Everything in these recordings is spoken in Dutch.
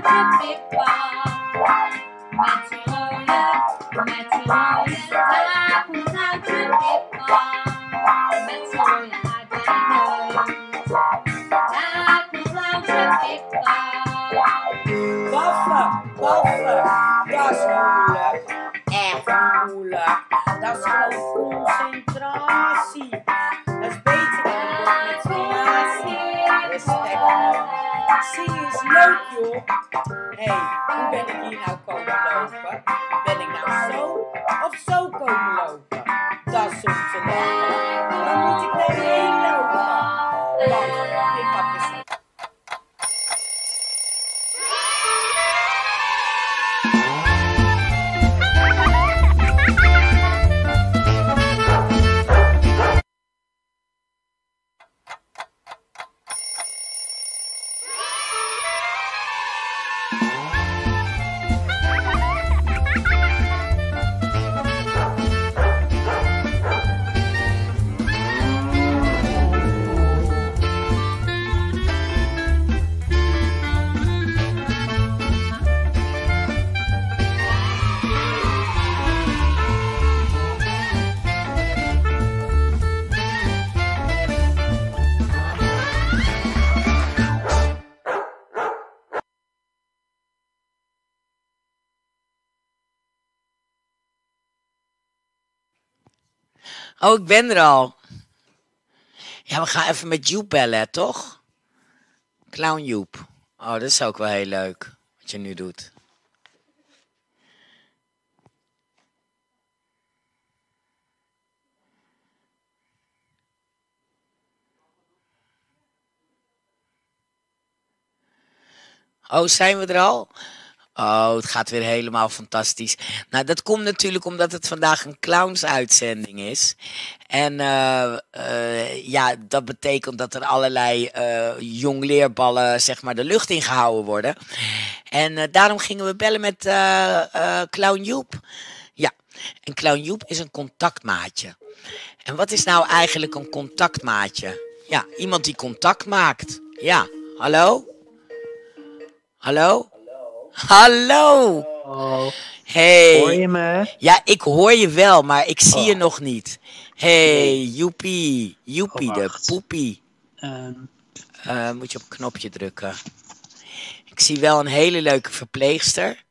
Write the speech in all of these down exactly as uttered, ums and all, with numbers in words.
clowntje Pippa. Met z'n rode, met z'n rode, daar komt clowntje Pippa. Met z'n rode uit bij neus. Daar komt clowntje Pippa. Waffelen, waffelen, dat is moeilijk. Echt moeilijk. Dat is gewoon concentratie. Dat is beter dan met spinazie. Respect man. Zingen is leuk joh. Hé, hey, hoe ben ik hier nou komen lopen? Ben ik nou zo of zo komen lopen? Dat is om te lopen. Dan moet ik naar heen lopen. Want ik heb dus... Oh, ik ben er al. Ja, we gaan even met Joep bellen, toch? Clown Joep. Oh, dat is ook wel heel leuk, wat je nu doet. Oh, zijn we er al? Oh, het gaat weer helemaal fantastisch. Nou, dat komt natuurlijk omdat het vandaag een clownsuitzending is. En uh, uh, ja, dat betekent dat er allerlei uh, jongleerballen zeg maar de lucht in gehouden worden. En uh, daarom gingen we bellen met uh, uh, Clown Joep. Ja, en Clown Joep is een contactmaatje. En wat is nou eigenlijk een contactmaatje? Ja, iemand die contact maakt. Ja, hallo? Hallo? Hallo! Oh, Hey. hoor je me? Ja, ik hoor je wel, maar ik zie Oh. je nog niet. Hey, Nee. Joepie. Joepie, Oh, de wacht. poepie. Um, Uh, moet je op een knopje drukken. Ik zie wel een hele leuke verpleegster.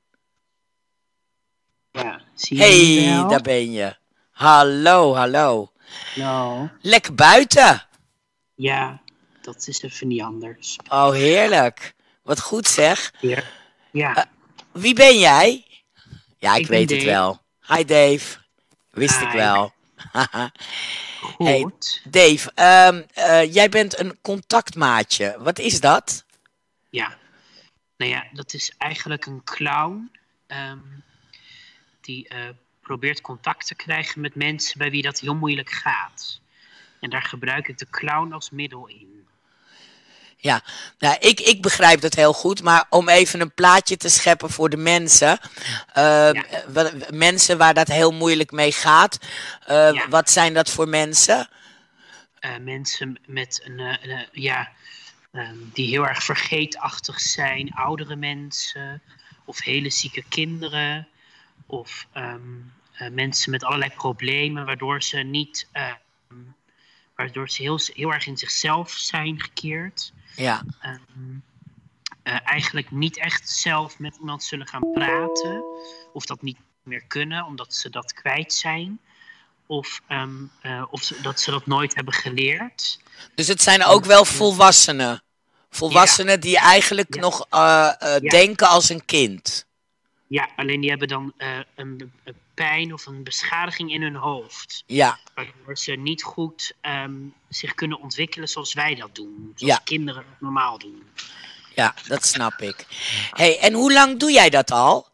ja, zie je me Hey, wel? daar ben je. Hallo, hallo. Nou, Lekker buiten. ja, dat is even niet anders. Oh, heerlijk. Wat goed zeg. Ja, ja. Uh, Wie ben jij? Ja, ik, Ik ben weet het Dave. wel. Hi Dave. Wist ik Hi. wel. Hey, goed. Dave, um, uh, jij bent een contactmaatje. Wat is dat? Ja, nou ja, dat is eigenlijk een clown um, die uh, probeert contact te krijgen met mensen bij wie dat heel moeilijk gaat. En daar gebruik ik de clown als middel in. Ja, nou, ik, ik begrijp dat heel goed, maar om even een plaatje te scheppen voor de mensen. Uh, Ja. wa- mensen waar dat heel moeilijk mee gaat. Uh, Ja. Wat zijn dat voor mensen? Uh, mensen met een, uh, een, uh, ja, um, die heel erg vergeetachtig zijn, oudere mensen, of hele zieke kinderen, of um, uh, mensen met allerlei problemen, waardoor ze niet, uh, waardoor ze heel, heel erg in zichzelf zijn gekeerd. Ja, Um, uh, eigenlijk niet echt zelf met iemand zullen gaan praten, of dat niet meer kunnen, omdat ze dat kwijt zijn. Of, um, uh, of ze, dat ze dat nooit hebben geleerd. dus het zijn ook wel volwassenen. Volwassenen die eigenlijk Ja. nog uh, uh, Ja. denken als een kind. Ja, alleen die hebben dan uh, een, een pijn of een beschadiging in hun hoofd. Ja, Waardoor ze niet goed um, zich kunnen ontwikkelen zoals wij dat doen. Zoals Ja. kinderen dat normaal doen. ja, dat snap ik. Hey, en hoe lang doe jij dat al?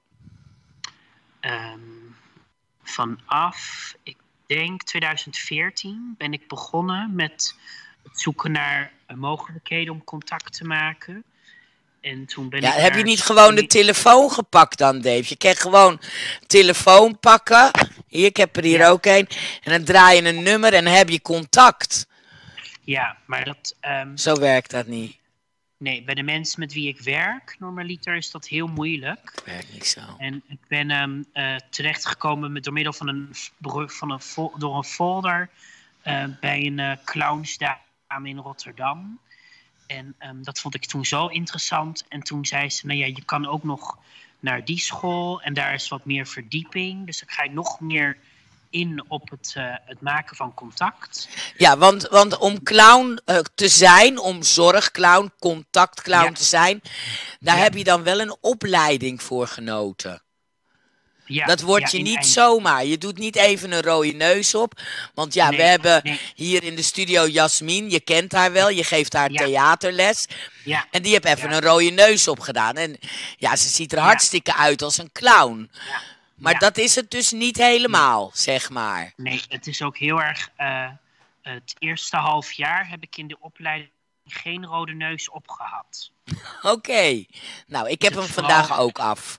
Um, vanaf, ik denk twintig veertien, ben ik begonnen met het zoeken naar uh, mogelijkheden om contact te maken. En toen ben Ja, ik heb je daar- niet gewoon de telefoon gepakt dan, Dave? Je kan gewoon telefoon pakken. Hier, ik heb er hier Ja. ook een. En dan draai je een nummer en dan heb je contact. Ja, maar dat... Um, Zo werkt dat niet. nee, bij de mensen met wie ik werk, normaliter, is dat heel moeilijk. Werkt niet zo. En ik ben um, uh, terechtgekomen met, door middel van een, van een, fo- door een folder uh, bij een uh, clownsdame in Rotterdam. En um, dat vond ik toen zo interessant. En toen zei ze, nou ja, je kan ook nog naar die school en daar is wat meer verdieping. Dus dan ga je nog meer in op het, uh, het maken van contact. Ja, want, want om clown uh, te zijn, om zorgclown, contactclown Ja. te zijn, daar Ja. heb je dan wel een opleiding voor genoten. Ja, Dat wordt ja, je in niet eind- zomaar. Je doet niet even een rode neus op. Want ja, Nee, we hebben nee. hier in de studio Jasmin. Je kent haar wel. Je geeft haar Ja. theaterles. Ja, En die heeft even Ja. een rode neus opgedaan. En ja, ze ziet er Ja. hartstikke uit als een clown. ja. Maar Ja. dat is het dus niet helemaal, zeg maar. Nee, het is ook heel erg... Uh, het eerste half jaar heb ik in de opleiding geen rode neus opgehad. Oké. Nou, ik heb het hem vooral- vandaag ook af.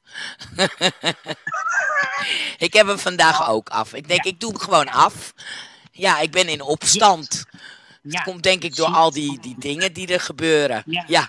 ik heb hem vandaag ook af. Ik denk, Ja. ik doe hem gewoon af. Ja, ik ben in opstand. Ja, Komt denk ik door zie- al die, die dingen die er gebeuren. Ja. Ja.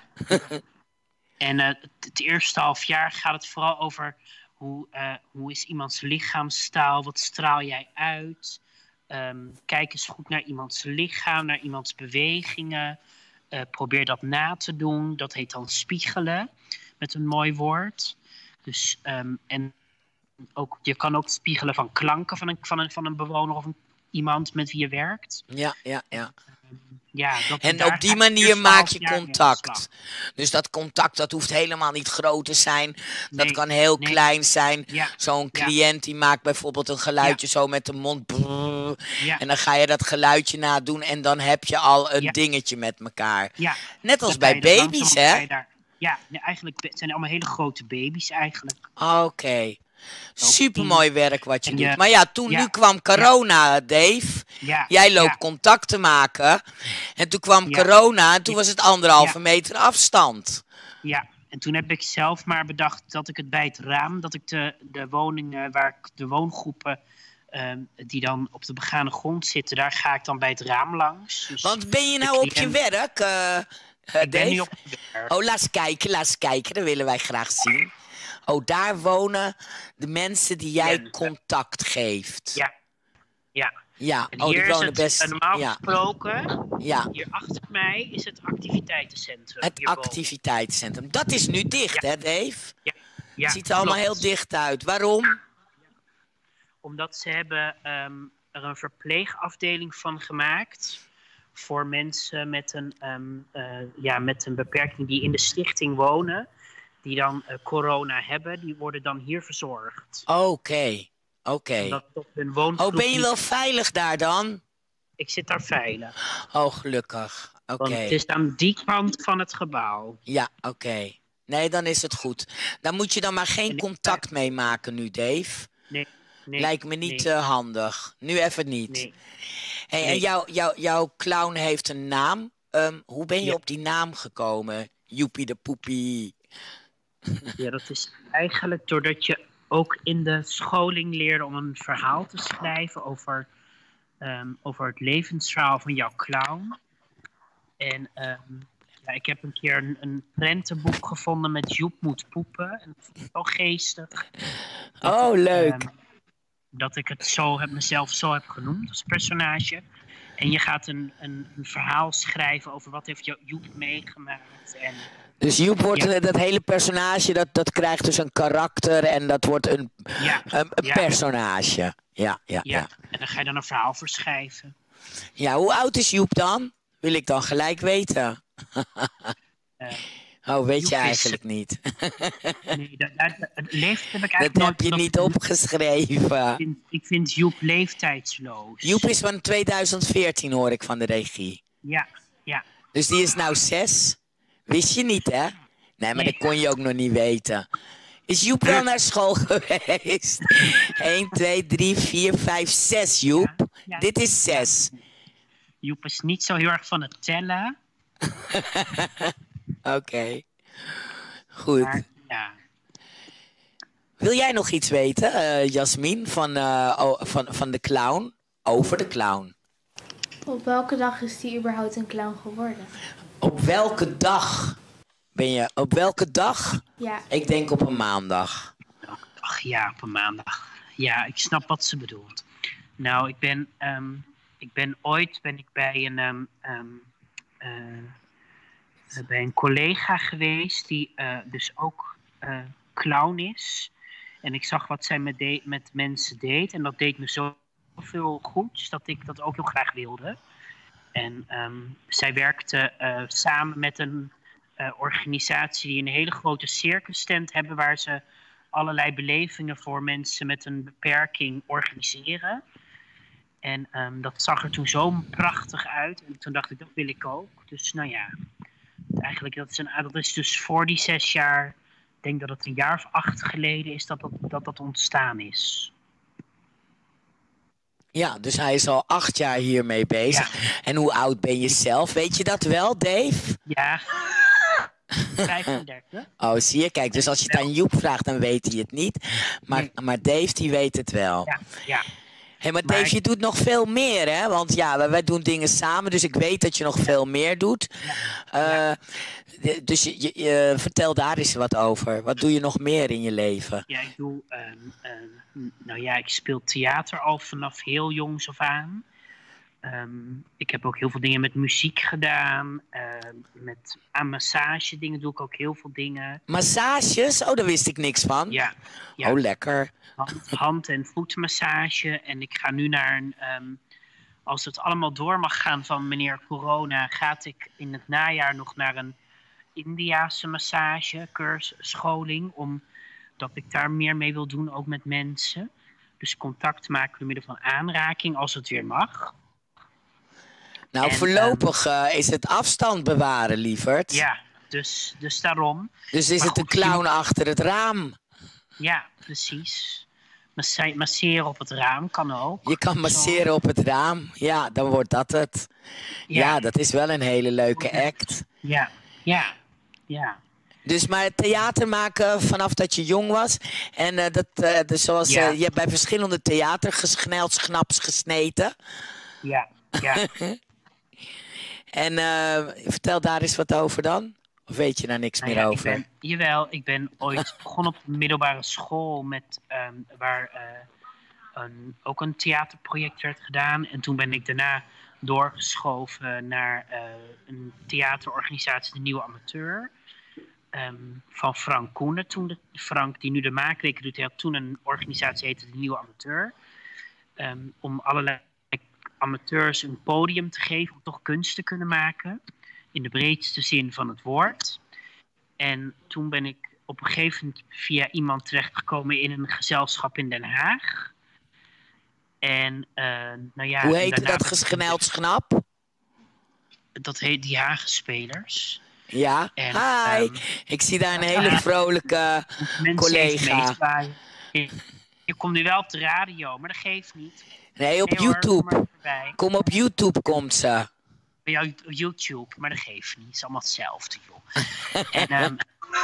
En uh, het, het eerste half jaar gaat het vooral over hoe, uh, hoe is iemands lichaamstaal, wat straal jij uit. Um, kijk eens goed naar iemands lichaam, naar iemands bewegingen. Uh, probeer dat na te doen. Dat heet dan spiegelen, met een mooi woord. Dus, um, en ook, je kan ook spiegelen van klanken van een, van een, van een bewoner of een, iemand met wie je werkt. Ja, ja, ja. Ja, dat, En daar op die ga ik het manier eerste maak half je jaar mee aan de contact. slag. Dus dat contact, dat hoeft helemaal niet groot te zijn. Dat Nee, kan heel nee. klein zijn. Ja, Zo'n ja. cliënt die maakt bijvoorbeeld een geluidje zo met de mond. Brrr. ja, En dan ga je dat geluidje nadoen en dan heb je al een Ja. dingetje met elkaar. ja. Net als Dan bij ga je dat baby's, langzaam- ga hè? je daar- ja, nee, eigenlijk be- zijn allemaal hele grote baby's eigenlijk. Oké. Supermooi werk wat je En doet. je- Maar ja, toen ja, nu kwam corona, Dave. Ja, Jij loopt ja, contact te maken. En toen kwam Ja. corona en toen Ja. was het anderhalve Ja. meter afstand. ja, en toen heb ik zelf maar bedacht dat ik het bij het raam, dat ik de, de woningen waar ik de woongroepen ehm, die dan op de begane grond zitten, daar ga ik dan bij het raam langs. Dus Want ben je de nou op je cliënt- werk, eh, eh, ik ben nu Dave? op het werk. Oh, laat eens kijken, laat eens kijken. Dat willen wij graag zien. Oh, daar wonen de mensen die jij Cliënten. contact geeft. Ja, ja. Ja, En oh, hier die is wonen het, best. eh, normaal Ja, gesproken, ja. hier achter mij is het activiteitencentrum. Het hierboven. activiteitscentrum. Dat is nu dicht, Ja. hè, Dave? Ja, Het ziet er allemaal klopt. heel dicht uit. Waarom? Omdat ze hebben ehm, er een verpleegafdeling van gemaakt voor mensen met een, ehm, eh, ja, met een beperking die in de stichting wonen, die dan eh, corona hebben, die worden dan hier verzorgd. Oké, oké. Omdat op hun woongroep Oh, ben je niet- wel veilig daar dan? Ik zit daar veilig. Oh, gelukkig. Oké. Want het is aan die kant van het gebouw. Ja, oké. Nee, dan is het goed. Dan moet je dan maar geen En ik- contact mee maken nu, Dave. Nee, nee, Lijkt me niet nee, eh, handig. Nu even niet. nee. Hey, En nee. jouw jouw jouw clown heeft een naam. Ehm, hoe ben je Ja. op die naam gekomen? Joepie de Poepie. Ja, dat is eigenlijk doordat je ook in de scholing leerde om een verhaal te schrijven over, ehm, over het levensverhaal van jouw clown. En ehm, ja, ik heb een keer een, een prentenboek gevonden met Joep moet poepen. En dat vond ik wel geestig. Dat Oh, ik, leuk. ehm, dat ik het zo heb, mezelf zo heb genoemd als personage. En je gaat een, een, een verhaal schrijven over wat heeft Jo- Joep meegemaakt. En Dus Joep wordt Ja. eh, dat hele personage, dat, dat krijgt dus een karakter en dat wordt een, ja, een, een Ja. personage. Ja, ja, ja, ja. ja. En dan ga je dan een verhaal voor schrijven. Ja, hoe oud is Joep dan? Wil ik dan gelijk weten. Eh, Oh, weet Joep je is- eigenlijk niet. Nee, dat, dat, dat- het leeftijd heb ik Dat eigenlijk heb je nooit... niet opgeschreven. Ik vind, ik vind Joep leeftijdsloos. Joep is van tweeduizend veertien, hoor ik van de regie. Ja, ja. Dus die is nou zes. Wist je niet, hè? Nee, maar Nee. dat kon je ook nog niet weten. Is Joep wel naar school geweest? één, twee, drie, vier, vijf, zes, Joep. Ja, ja. Dit is zes. Joep is niet zo heel erg van het tellen. Oké. Goed. Maar ja. Wil jij nog iets weten, eh Jasmin, van, eh, o- van, van de clown? Over de clown. Op welke dag is die überhaupt een clown geworden? Op welke dag? Ben je op welke dag? Ja. Ik denk op een maandag. Ach ja, op een maandag. Ja, ik snap wat ze bedoelt. Nou, ik ben, ehm, ik ben ooit ben ik bij een, ehm, ehm, eh, bij een collega geweest die eh, dus ook eh, clown is. En ik zag wat zij met, de- met mensen deed. En dat deed me zoveel goeds dat ik dat ook heel graag wilde. En ehm, zij werkte eh, samen met een eh, organisatie die een hele grote circus tent hebben, waar ze allerlei belevingen voor mensen met een beperking organiseren. En ehm, dat zag er toen zo prachtig uit. En toen dacht ik, dat wil ik ook. Dus nou ja, eigenlijk dat is, een, dat is dus voor die zes jaar, ik denk dat het een jaar of acht geleden is dat dat, dat, dat ontstaan is. Ja, dus hij is al acht jaar hiermee bezig. En hoe oud ben je zelf? Weet je dat wel, Dave? Ja, vijfendertig. Oh, zie je? Kijk, dus als je het aan Joep vraagt, dan weet hij het niet. Maar, Nee. maar Dave, die weet het wel. Ja, ja. Hé, maar Maar Dave, ik- je doet nog veel meer, hè? Want ja, wij, wij doen dingen samen, dus ik weet dat je nog veel meer doet. Eh, de- dus je, je, je- vertel daar eens wat over. Wat doe je nog meer in je leven? Ja, ik doe, ehm, ehm, nou ja, ik speel theater al vanaf heel jongs af aan. Ehm, ik heb ook heel veel dingen met muziek gedaan. Ehm, met aan massage dingen doe ik ook heel veel dingen. Massages? Oh, daar wist ik niks van. Ja, ja. Oh, lekker. hand, hand- en voetmassage. En ik ga nu naar een... ehm, als het allemaal door mag gaan van meneer Corona, ga ik in het najaar nog naar een Indiase massage cursusscholing, omdat ik daar meer mee wil doen, ook met mensen. Dus contact maken door middel van aanraking, als het weer mag. Nou, En, voorlopig eh, is het afstand bewaren, lieverd. Ja, dus, dus daarom. Dus is Maar het de goed, clown achter het raam. Ja, precies. Massa- masseren op het raam kan ook. Je kan masseren op het raam. Ja, dan wordt dat het. Ja, Ja. dat is wel een hele leuke act. Ja, ja, ja. Dus maar theater maken vanaf dat je jong was. En eh, dat, eh, dus zoals Ja. eh, je hebt bij verschillende theatergesneldschaps gesneten. Ja, ja. En eh, vertel daar eens wat over dan. Of weet je daar niks Nou meer ja, over? Ik ben, jawel, ik ben ooit begonnen op een middelbare school met, ehm, waar eh, een, ook een theaterproject werd gedaan. En toen ben ik daarna doorgeschoven naar eh, een theaterorganisatie, de Nieuwe Amateur. ehm, van Frank Koenen. Toen de, Frank, die nu de Maakreken doet, hij had toen een organisatie heette de Nieuwe Amateur. Ehm, om allerlei amateurs een podium te geven om toch kunst te kunnen maken. In de breedste zin van het woord. En toen ben ik op een gegeven moment via iemand terechtgekomen in een gezelschap in Den Haag. En uh, nou ja... Hoe heet daarna dat ben ik- gesneldsgnap? Dat heet die Hagenspelers. Ja, En, hi. ehm, Ik zie daar een hele vrolijke Mensen collega. even meezwaaien. Je, je komt nu wel op de radio, maar dat geeft niet. Nee, op Nee hoor, kom maar YouTube. voorbij. Kom op YouTube komt ze. Bij jou op YouTube, maar dat geeft niet. Het is allemaal hetzelfde, joh. en ehm,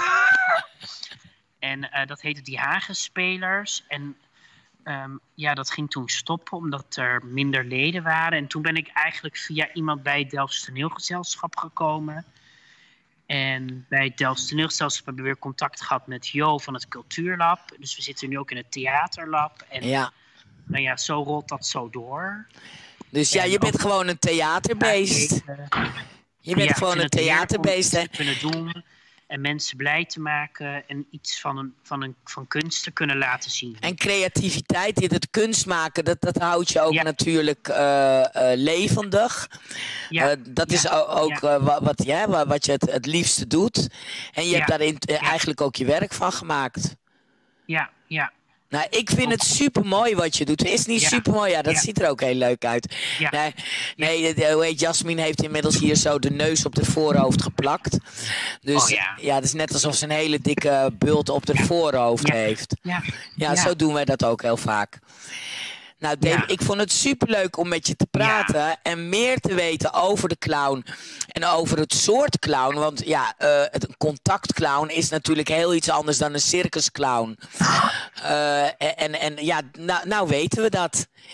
en eh, dat heette die Hagenspelers. En ehm, ja, dat ging toen stoppen omdat er minder leden waren. En toen ben ik eigenlijk via iemand bij het Delfts Toneelgezelschap gekomen. En bij het Delfts Toneelgezelschap hebben we weer contact gehad met Jo van het Cultuurlab. Dus we zitten nu ook in het Theaterlab. En Ja. nou ja, zo rolt dat zo door. Dus ja, En je bent ook- gewoon een theaterbeest. Je bent Ja, gewoon ik een vind het heerlijk om theaterbeest. iets hè? te kunnen doen en mensen blij te maken en iets van, een, van, een, van kunst te kunnen laten zien. En creativiteit, dit het kunst maken, dat, dat houdt je ook Ja. natuurlijk eh, eh, levendig. ja, Eh, dat ja, is o- ook ja. eh, wa- wat, ja, wa- wat je het, het liefste doet. En je Ja. hebt daarin eh, Ja. eigenlijk ook je werk van gemaakt. ja, ja, Nou, ik vind het super mooi wat je doet. Is het niet Ja. super mooi? Ja, dat Ja. ziet er ook heel leuk uit. Ja. Nee, nee de- hoe heet, Jasmin heeft inmiddels hier zo de neus op de voorhoofd geplakt. Dus Oh, ja. ja, het is net alsof ze een hele dikke bult op de voorhoofd Ja. heeft. ja, Ja, Ja. zo doen wij dat ook heel vaak. Nou, Dave, Ja. ik vond het superleuk om met je te praten en meer te weten over de clown en over het soort clown. Want ja, eh, het, een contactclown is natuurlijk heel iets anders dan een circusclown. Eh, en, en ja, nou, nou weten we dat.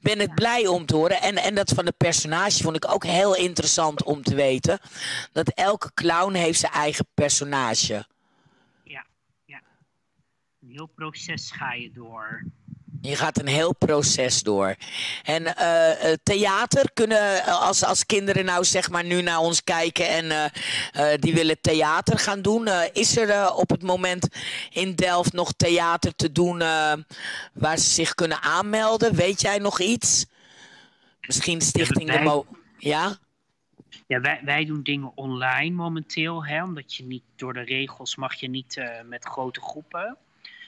ben het blij om te horen. En, en dat van de personage vond ik ook heel interessant om te weten. Dat elke clown heeft zijn eigen personage. Ja, ja. Een heel proces ga je door. Je gaat een heel proces door. En uh, theater kunnen, als, als kinderen nou zeg maar nu naar ons kijken en uh, uh, die willen theater gaan doen. Uh, is er uh, op het moment in Delft nog theater te doen uh, waar ze zich kunnen aanmelden? Weet jij nog iets? Misschien Stichting wij, de Mo... Ja? Ja, wij, wij doen dingen online momenteel. Hè, omdat je niet, door de regels mag je niet uh, met grote groepen.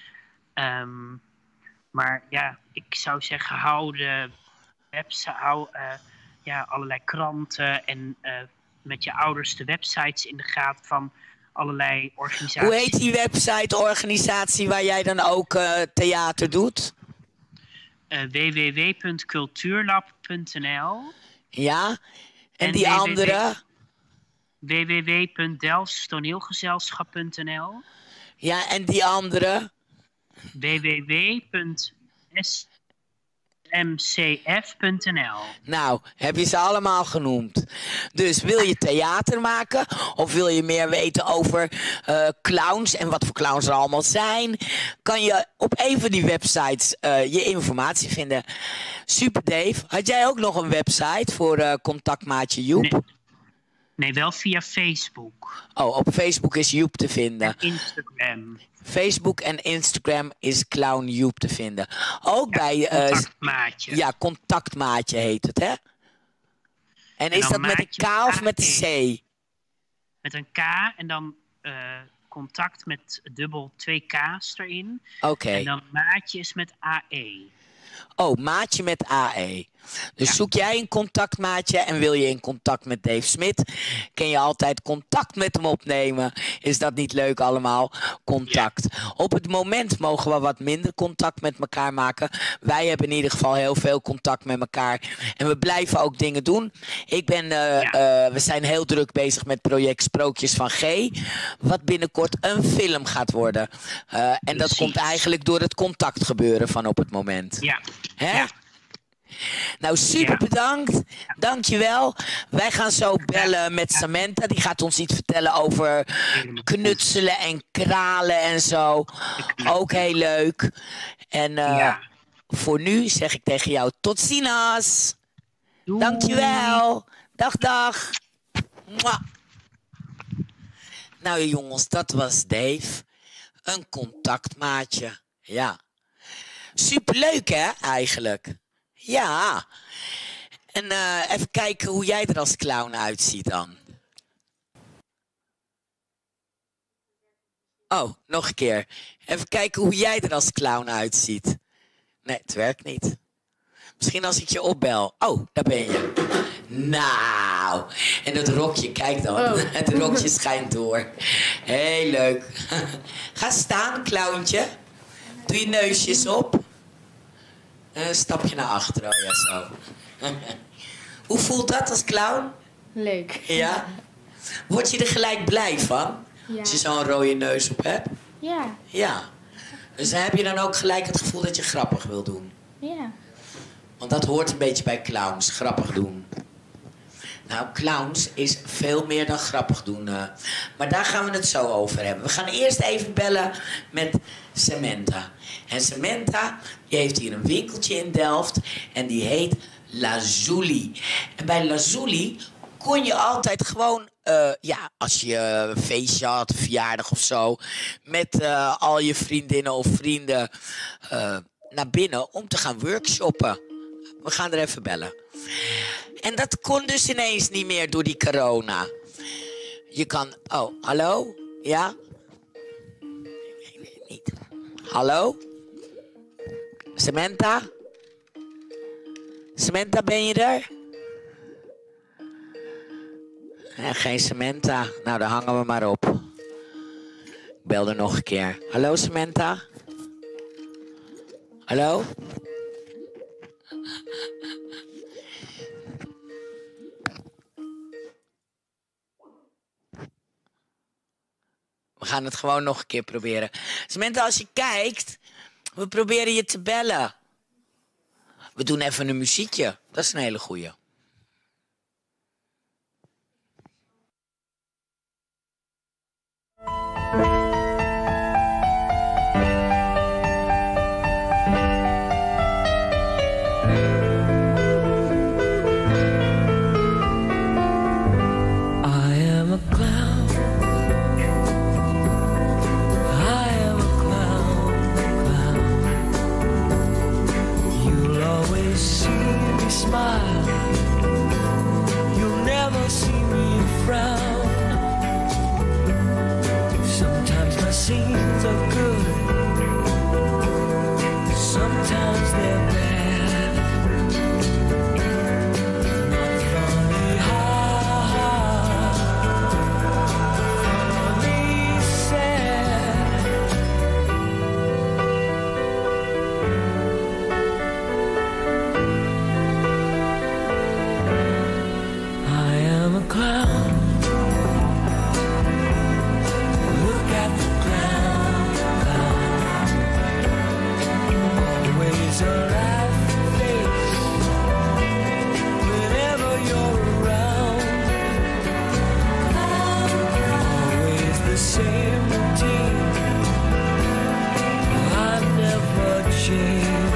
Um, Maar ja, ik zou zeggen, hou de website, hou uh, ja, allerlei kranten en uh, met je ouders de websites in de gaten van allerlei organisaties. Hoe heet die website-organisatie waar jij dan ook uh, theater doet? Uh, w w w punt cultuurlab punt n l. Ja, en, en die andere? w w w punt delfts toneelgezelschap punt n l. Ja, en die andere? w w w punt s m c f punt n l. Nou, heb je ze allemaal genoemd. Dus wil je theater maken of wil je meer weten over uh, clowns en wat voor clowns er allemaal zijn, kan je op een van die websites uh, je informatie vinden. Super Dave, had jij ook nog een website voor uh, contactmaatje Joep? Nee. Nee, wel via Facebook. Oh, op Facebook is Joep te vinden. En Instagram. Facebook en Instagram is Clown Joep te vinden. Ook Ja, bij... Uh, contactmaatje. Ja, contactmaatje heet het, hè? En, En is dat met een K of met een C? Met een K en dan uh, contact met dubbel twee K's erin. Oké. Okay. En dan maatje is met A E. Oh, maatje met A E. Dus ja. Zoek jij een contactmaatje en wil je in contact met Dave Smit, kun je altijd contact met hem opnemen. Is dat niet leuk allemaal? Contact. Ja. Op het moment mogen we wat minder contact met elkaar maken. Wij hebben in ieder geval heel veel contact met elkaar. En we blijven ook dingen doen. Ik ben, uh, ja. uh, we zijn heel druk bezig met project Sprookjes van G. Wat binnenkort een film gaat worden. Uh, en dat komt eigenlijk door het contact gebeuren van op het moment. Ja. Hè? Ja. Nou, super bedankt. Dankjewel. Wij gaan zo bellen met Samantha. Die gaat ons iets vertellen over knutselen en kralen en zo. Ook heel leuk. En uh, ja. voor nu zeg ik tegen jou tot ziens. Doei. Dankjewel. Dag, dag. Mwah. Nou jongens, dat was Dave. Een contactmaatje. Ja. Superleuk hè, eigenlijk. Ja. En uh, even kijken hoe jij er als clown uitziet dan. Oh, nog een keer. Even kijken hoe jij er als clown uitziet. Nee, het werkt niet. Misschien als ik je opbel. Oh, daar ben je. Nou, en dat rokje, kijk dan. Oh. Het rokje schijnt door. Heel leuk. Ga staan, clowntje. Doe je neusjes op. Een stapje naar achteren, oh ja, zo. Hoe voelt dat als clown? Leuk. Ja? Word je er gelijk blij van? Ja. Als je zo'n rode neus op hebt? Ja. Ja. Dus dan heb je dan ook gelijk het gevoel dat je grappig wil doen? Ja. Want dat hoort een beetje bij clowns, grappig doen. Nou, clowns is veel meer dan grappig doen. Uh. Maar daar gaan we het zo over hebben. We gaan eerst even bellen met Samantha. En Samantha, die heeft hier een winkeltje in Delft. En die heet Lazuli. En bij Lazuli kon je altijd gewoon... Uh, ja, als je een feestje had, een verjaardag of zo... met uh, al je vriendinnen of vrienden uh, naar binnen om te gaan workshoppen. We gaan er even bellen. En dat kon dus ineens niet meer door die corona. Je kan... Oh, hallo? Ja? Nee, nee, niet. Hallo? Samantha? Samantha, ben je er? Ja, geen Samantha. Nou, dan hangen we maar op. Ik bel er nog een keer. Hallo, Samantha? Hallo? We gaan het gewoon nog een keer proberen. Samantha, als je kijkt, we proberen je te bellen. We doen even een muziekje. Dat is een hele goeie. Scenes are good, sometimes they're bad. Not funny, ha ha, funny, sad. I am a clown. A laughing face whenever you're around. Always the same routine. I never change.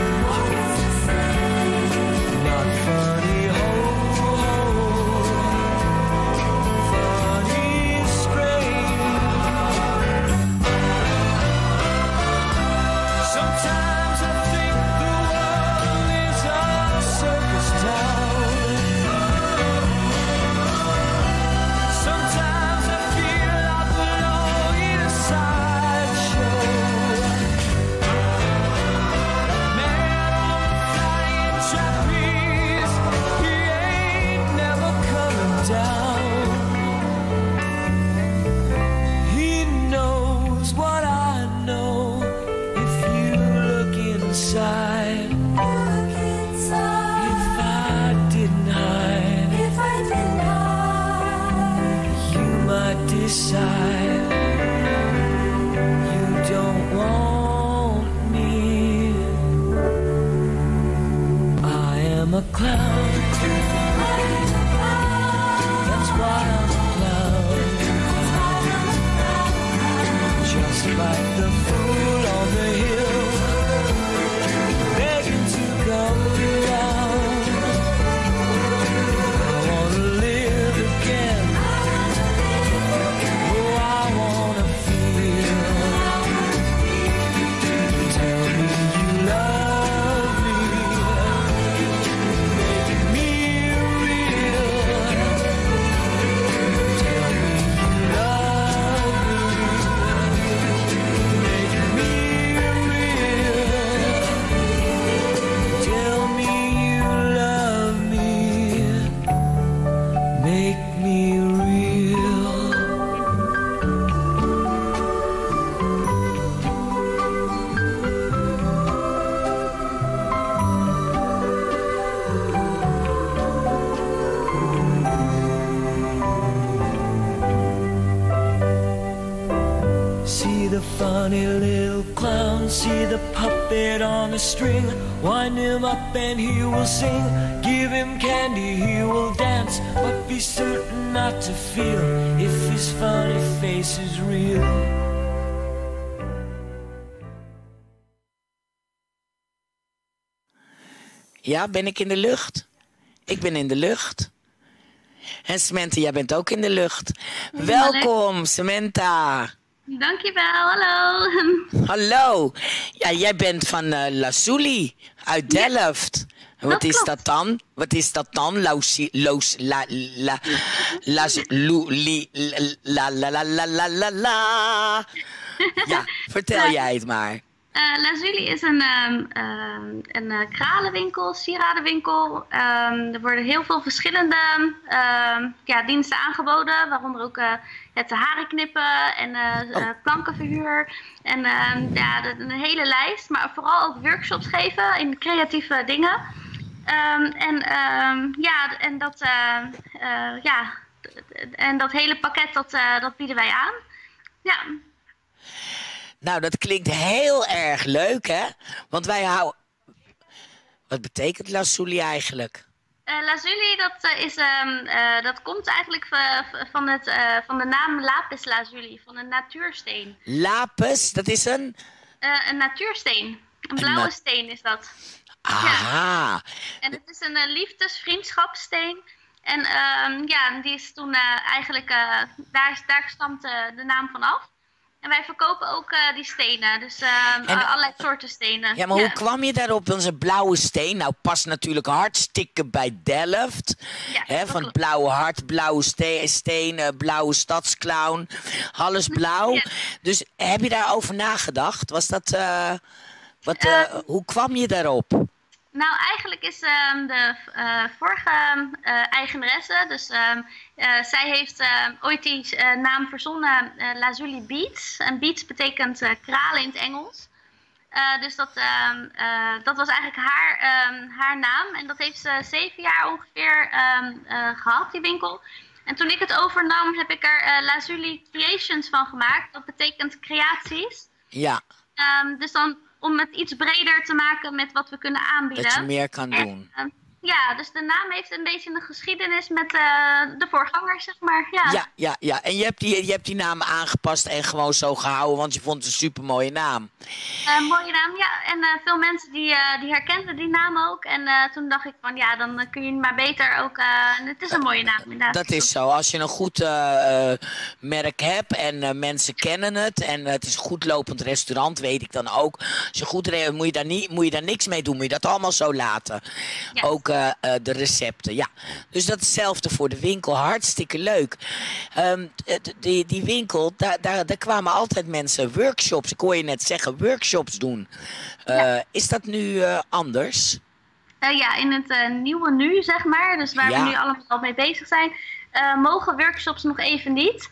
Not funny, ho ho. Funny, strange. Sometimes I think decide you don't want me. I am a clown. That's why I'm a clown. Just like the fool on the hill, begging to come down. I wanna live again. Funny little clown, see the puppet on a string. Wind him up and he will sing. Give him candy, he will dance. But be certain not to feel if his funny face is real. Ja, ben ik in de lucht? Ik ben in de lucht. En Samantha, jij bent ook in de lucht. Hey, welkom, Samantha. Dankjewel, hallo. Hallo. Ja, jij bent van uh, Lazuli uit Delft. Ja, wat is klopt. dat dan? Wat is dat dan? Lausi, los, la, la, las, lu, li, la, la, la, la, la, la, la. Ja, vertel jij het maar. Uh, Lazuli is een, um, um, een uh, kralenwinkel, sieradenwinkel. Um, er worden heel veel verschillende um, ja, diensten aangeboden, waaronder ook uh, het haren knippen en uh, oh. uh, plankenverhuur. En uh, ja, de, een hele lijst, maar vooral ook workshops geven in creatieve dingen. Um, en, um, ja, en, dat, uh, uh, ja, en dat hele pakket, dat, uh, dat bieden wij aan. Ja. Nou, dat klinkt heel erg leuk, hè? Want wij houden... Wat betekent lazuli eigenlijk? Uh, lazuli, dat, uh, is, um, uh, dat komt eigenlijk v- van, het, uh, van de naam lapis lazuli, van een natuursteen. Lapis, dat is een... Uh, een natuursteen. Een blauwe na- steen is dat. Aha. En het is een uh, liefdes-vriendschapssteen. En um, ja, die is toen uh, eigenlijk, uh, daar, daar stamt uh, de naam van af. En wij verkopen ook uh, die stenen, dus uh, En- uh, allerlei soorten stenen. Ja, maar hoe kwam je daarop? Onze blauwe steen, nou past natuurlijk hartstikke bij Delft. Ja, Hè, dat van klopt. blauwe hart, blauwe ste- steen, eh, blauwe stadsclown. Alles blauw. Ja. Dus heb je daarover nagedacht? Was dat... eh, wat, eh, Eh. hoe kwam je daarop? Nou, eigenlijk is um, de uh, vorige uh, eigenaresse, dus um, uh, zij heeft uh, ooit die uh, naam verzonnen, uh, Lazuli Beats. En Beats betekent uh, kralen in het Engels. Uh, dus dat, um, uh, dat was eigenlijk haar, um, haar naam. En dat heeft ze zeven jaar ongeveer um, uh, gehad, die winkel. En toen ik het overnam, heb ik er uh, Lazuli Creations van gemaakt. Dat betekent creaties. Ja, Um, dus dan om het iets breder te maken met wat we kunnen aanbieden. dat je meer kan doen. Ehm, ja, dus de naam heeft een beetje een geschiedenis met uh, de voorgangers, zeg maar. Ja, Ja, ja, ja. En je hebt, die, je hebt die naam aangepast en gewoon zo gehouden, want je vond het een supermooie naam. Uh, mooie naam, ja. En uh, veel mensen die, uh, die herkenden die naam ook. En uh, toen dacht ik van, ja, dan uh, kun je maar beter ook... Uh, het is een mooie naam, inderdaad. Dat is zo. Als je een goed eh, eh, merk hebt en eh, mensen kennen het en het is een goed lopend restaurant, weet ik dan ook. Als je goed re- moet je daar niet, moet je daar niks mee doen, moet je dat allemaal zo laten. Ja. Ook eh, eh, de recepten, ja. Dus dat is hetzelfde voor de winkel. Hartstikke leuk. Ehm, d- die, die winkel, daar, daar, daar kwamen altijd mensen workshops. Ik hoor je net zeggen, workshops doen. Eh, Is dat nu eh, anders? Uh, ja, in het uh, nieuwe nu, zeg maar, dus waar Ja. we nu allemaal mee bezig zijn, uh, mogen workshops nog even niet.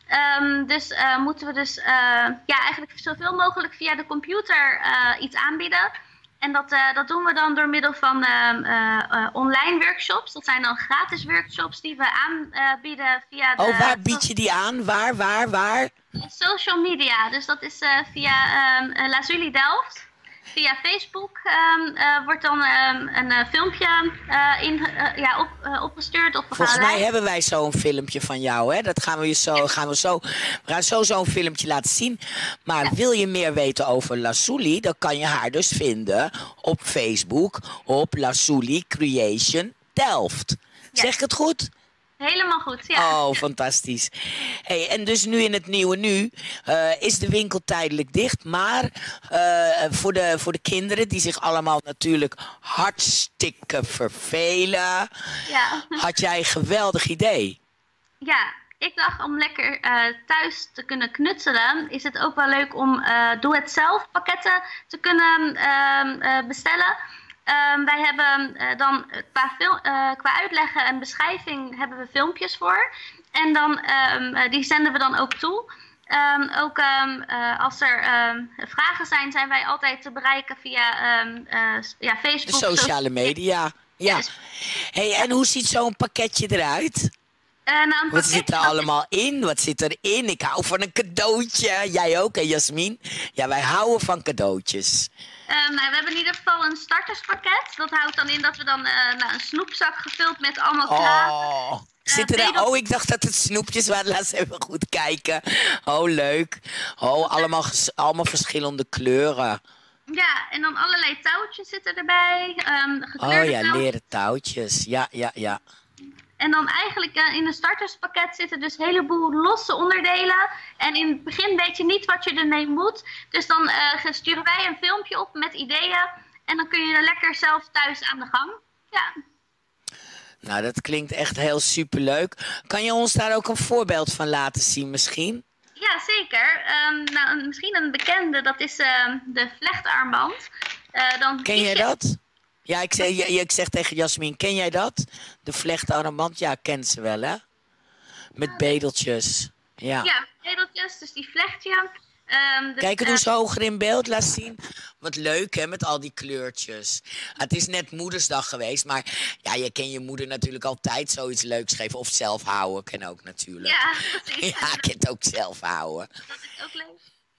Um, dus uh, moeten we dus uh, ja, eigenlijk zoveel mogelijk via de computer uh, iets aanbieden. En dat, uh, dat doen we dan door middel van uh, uh, uh, online workshops. Dat zijn dan gratis workshops die we aanbieden via de Oh, waar bied je die aan? Waar, waar, waar? social media. Dus dat is uh, via um, uh, Lazuli Delft. Via Facebook um, uh, wordt dan um, een uh, filmpje uh, in, uh, ja, op, uh, opgestuurd. Of we Volgens gaan mij live. hebben wij zo een filmpje van jou, hè? Dat gaan we je zo, gaan we zo, we gaan zo zo'n filmpje laten zien. Maar wil je meer weten over Lazuli, dan kan je haar dus vinden op Facebook op Lazuli Creation Delft. Ja. Zeg ik het goed? Helemaal goed, ja. Oh, fantastisch. Hey, en dus nu in het nieuwe nu eh, is de winkel tijdelijk dicht. Maar eh, voor, de, voor de kinderen die zich allemaal natuurlijk hartstikke vervelen, ja. had jij een geweldig idee. Ja, ik dacht om lekker uh, thuis te kunnen knutselen, is het ook wel leuk om uh, doe-het-zelf pakketten te kunnen uh, uh, bestellen. Um, wij hebben uh, dan qua, fil- uh, qua uitleggen en beschrijving hebben we filmpjes voor. En dan, um, uh, die zenden we dan ook toe. Um, ook um, uh, als er um, vragen zijn, zijn wij altijd te bereiken via um, uh, ja, De Facebook. sociale media. Ja. Hey, en hoe ziet zo'n pakketje eruit? Uh, nou, een Wat zit pakketje, er dat allemaal in? Wat zit erin? Ik hou van een cadeautje. Jij ook, hè, Jasmin? Ja, wij houden van cadeautjes. Uh, nou, we hebben in ieder geval een starterspakket. Dat houdt dan in dat we dan uh, nou, een snoepzak gevuld met allemaal kraten. Oh, zitten er... wedel- oh, ik dacht dat het snoepjes waren. Laat eens even goed kijken. Oh, leuk. Oh, allemaal, ges- allemaal verschillende kleuren. Ja, en dan allerlei touwtjes zitten erbij. Um, Oh gekleurde ja, touwtjes. leren touwtjes. Ja, ja, ja. En dan eigenlijk uh, in een starterspakket zitten dus een heleboel losse onderdelen. En in het begin weet je niet wat je ermee moet. Dus dan uh, sturen wij een filmpje op met ideeën. En dan kun je er lekker zelf thuis aan de gang. Ja. Nou, dat klinkt echt heel superleuk. Kan je ons daar ook een voorbeeld van laten zien misschien? Ja, zeker. Um, nou, een- misschien een bekende, dat is uh, de vlechtarmband. Uh, dan Ken kies jij je- dat? Ja, ik zeg, ja, ik zeg tegen Jasmin, ken jij dat? De vlechtarmband? Ja, kent ze wel, hè? Met bedeltjes. Ja. Ja, edeltjes, dus die vlecht je. Um, dus, Kijk, uh, doe eens hoger in beeld, laat zien. Wat leuk, hè, met al die kleurtjes. Het is net Moedersdag geweest, maar ja, je kan je moeder natuurlijk altijd zoiets leuks geven. Of zelf houden, kan ook natuurlijk. Ja, precies. Ja, ik kan het ook zelf houden. Dat is ook leuk.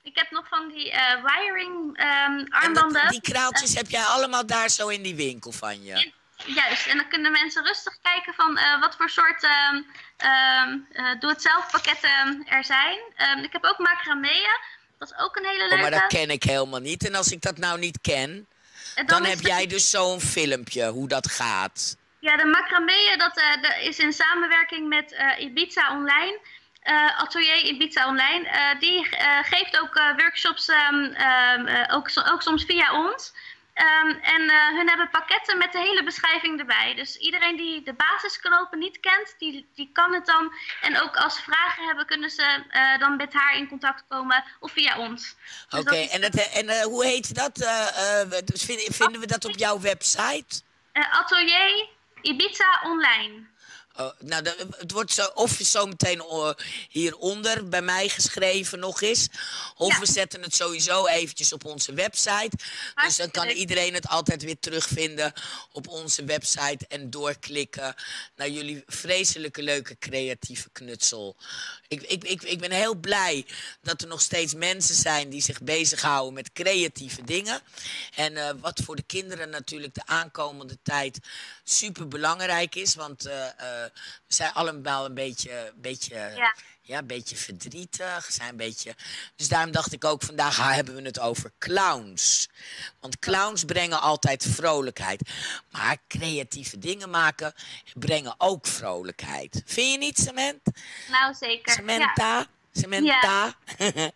Ik heb nog van die eh, wiring ehm, En dat, armbanden. die kraaltjes heb jij allemaal daar zo in die winkel van je? Juist, en dan kunnen mensen rustig kijken van eh, wat voor soort ehm ehm eh, doe-het-zelf pakketten er zijn. Ehm, ik heb ook macrameën, dat is ook een hele leuke. Oh, maar dat ken ik helemaal niet. En als ik dat nou niet ken, En dan is heb het- jij dus zo'n filmpje hoe dat gaat. Ja, de macrameën, dat, eh, dat is in samenwerking met eh, Ibiza Online. Eh, Atelier Ibiza Online. Eh, die eh, geeft ook eh, workshops, ehm, ehm, eh, ook, so- ook soms via ons. Ehm, en eh, hun hebben pakketten met de hele beschrijving erbij. Dus iedereen die de basisknopen niet kent, die, die kan het dan. En ook als ze vragen hebben, kunnen ze eh, dan met haar in contact komen of via ons. Dus Oké, dat is- en, dat, en eh, hoe heet dat? Eh, eh, we- dus vind- vinden we dat op jouw website? eh, Atelier Ibiza Online. Oh, nou, de- het wordt zo, of zo meteen eh, hieronder bij mij geschreven nog eens. Of Ja. we zetten het sowieso eventjes op onze website. Dus dan Hartstikke kan leuk. iedereen het altijd weer terugvinden op onze website. En doorklikken naar jullie vreselijke leuke creatieve knutsel. Ik, ik, ik, ik ben heel blij dat er nog steeds mensen zijn die zich bezighouden met creatieve dingen. En eh, wat voor de kinderen natuurlijk de aankomende tijd super belangrijk is. Want eh, eh, we zijn allemaal een beetje, beetje, ja. Ja. een beetje verdrietig. Zijn een beetje... Dus daarom dacht ik ook, vandaag ah, hebben we het over clowns. Want clowns brengen altijd vrolijkheid. Maar creatieve dingen maken brengen ook vrolijkheid. Vind je niet, Cement? Nou, zeker. Ja. Samantha? Samantha? Ja.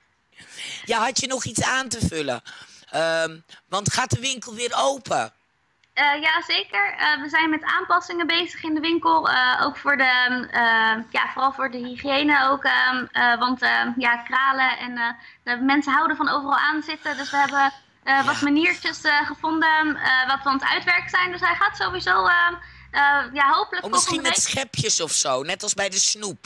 Ja, had je nog iets aan te vullen? Ehm, want gaat de winkel weer open? Uh, ja, zeker. Uh, we zijn met aanpassingen bezig in de winkel. Uh, ook voor de, uh, ja, vooral voor de hygiëne ook. Uh, uh, want uh, ja, kralen en uh, de mensen houden van overal aan zitten. Dus we hebben uh, wat Ja. maniertjes uh, gevonden uh, wat we aan het uitwerken zijn. Dus hij gaat sowieso, uh, uh, ja, hopelijk Of misschien volgende met week. schepjes of zo, net als bij de snoep.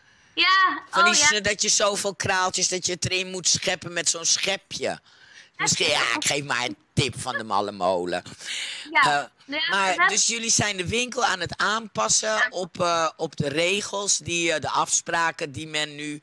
Ja, Van oh die, ja. sno- dat je zoveel kraaltjes dat je het erin moet scheppen met zo'n schepje. Misschien, ja, ik geef maar een tip van de malle molen. Ja. Eh, Ja, we maar hebben- dus jullie zijn de winkel aan het aanpassen op, eh, op de regels, die, eh, de afspraken die men nu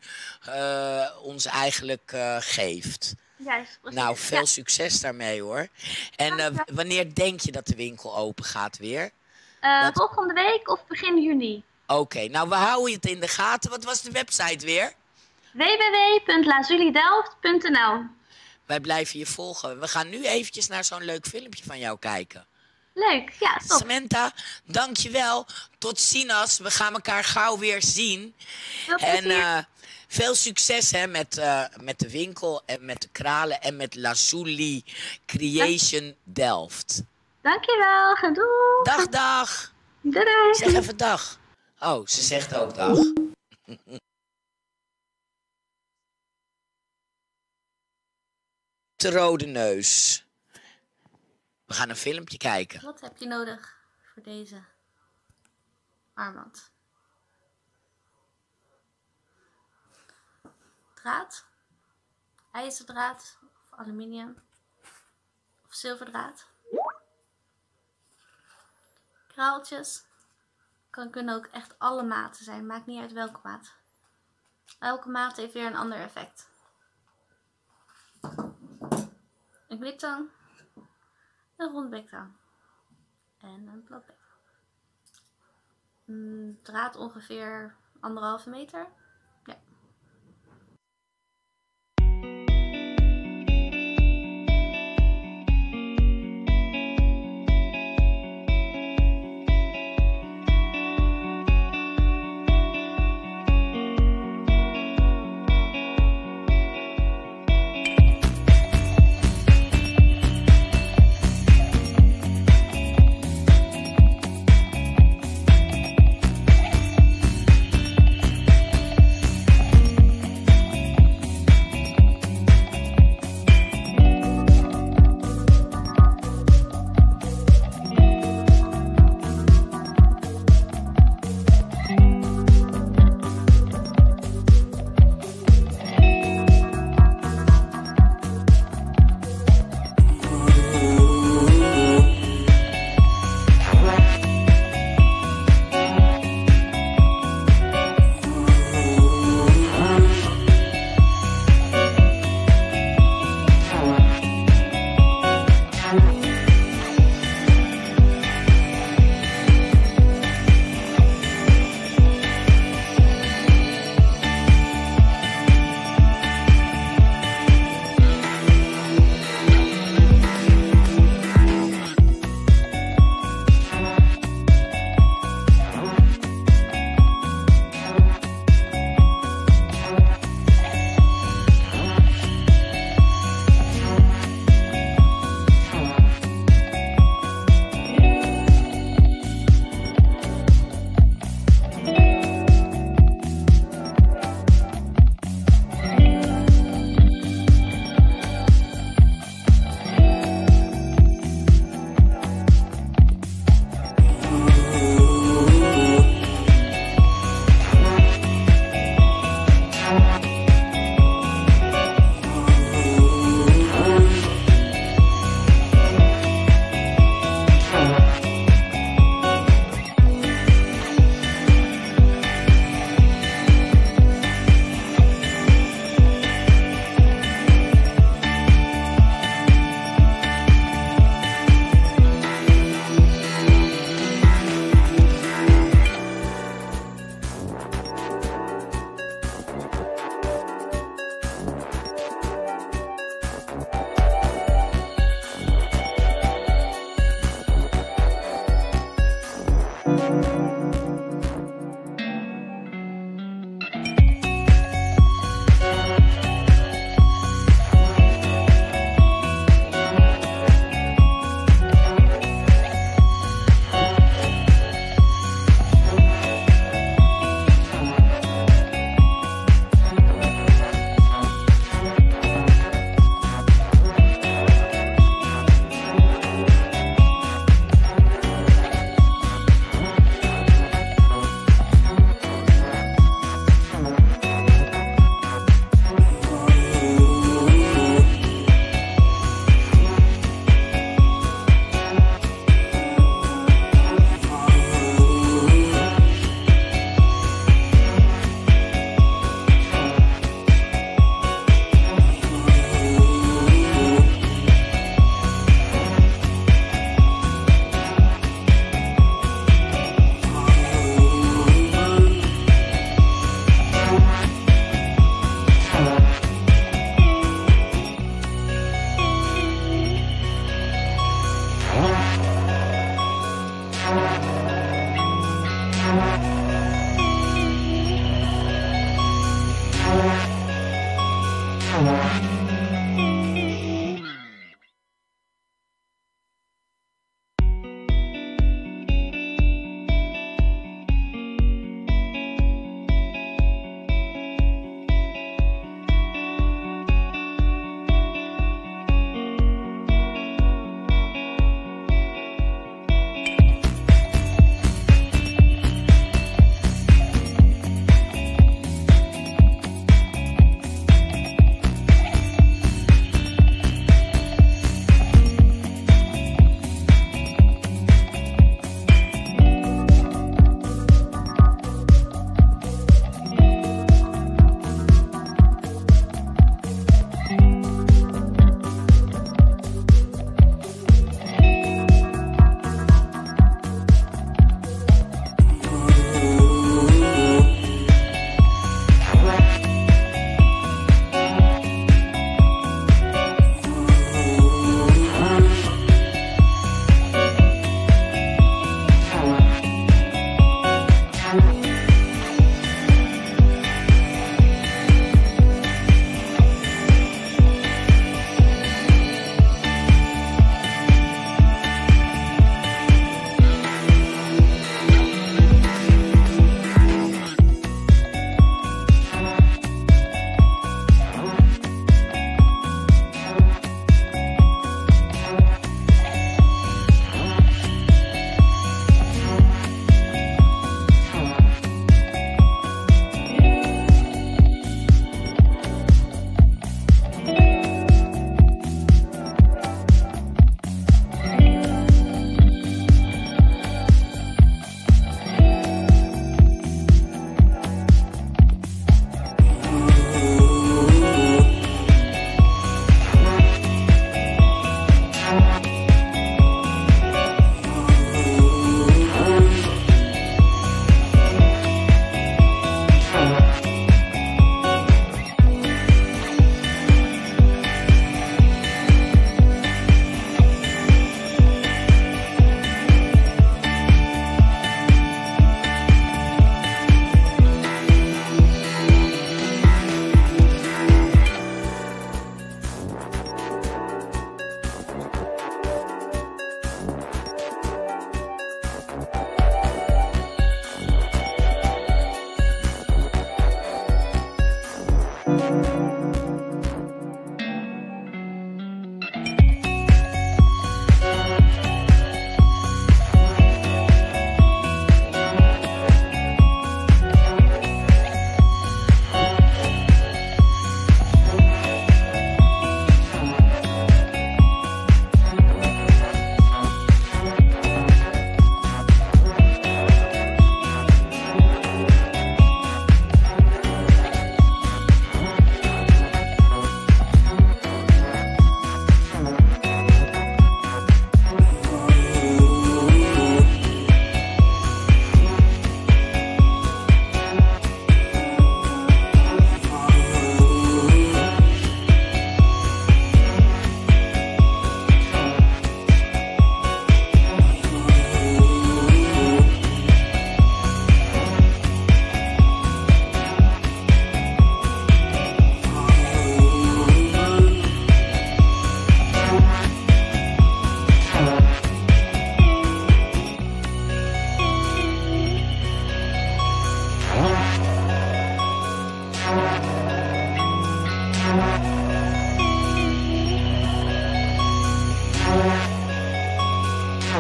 eh, ons eigenlijk eh, geeft. Juist, precies. Nou, veel Ja. succes daarmee hoor. En eh, Ja. wanneer denk je dat de winkel open gaat weer? Uh, wat- volgende week of begin juni. Oké, nou we houden het in de gaten. Wat was de website weer? w w w punt lazulidelft punt n l. Wij blijven je volgen. We gaan nu eventjes naar zo'n leuk filmpje van jou kijken. Leuk, ja, top. Samantha, dankjewel. Tot ziens. We gaan elkaar gauw weer zien. Veel En plezier. eh, veel succes hè, met, eh, met de winkel en met de kralen en met Lazuli Creation Delft. Dankjewel, doei. Dag, dag. Doei, doei. Zeg even dag. Oh, ze zegt ook dag. De rode neus. We gaan een filmpje kijken. Wat heb je nodig voor deze armband? Draad, ijzerdraad of aluminium of zilverdraad. Kraaltjes. Kan kunnen ook echt alle maten zijn, maakt niet uit welke maat. Elke maat heeft weer een ander effect. Een blikstang, een rondblikstang en een platblik. Mm, draad ongeveer anderhalve meter. Ja.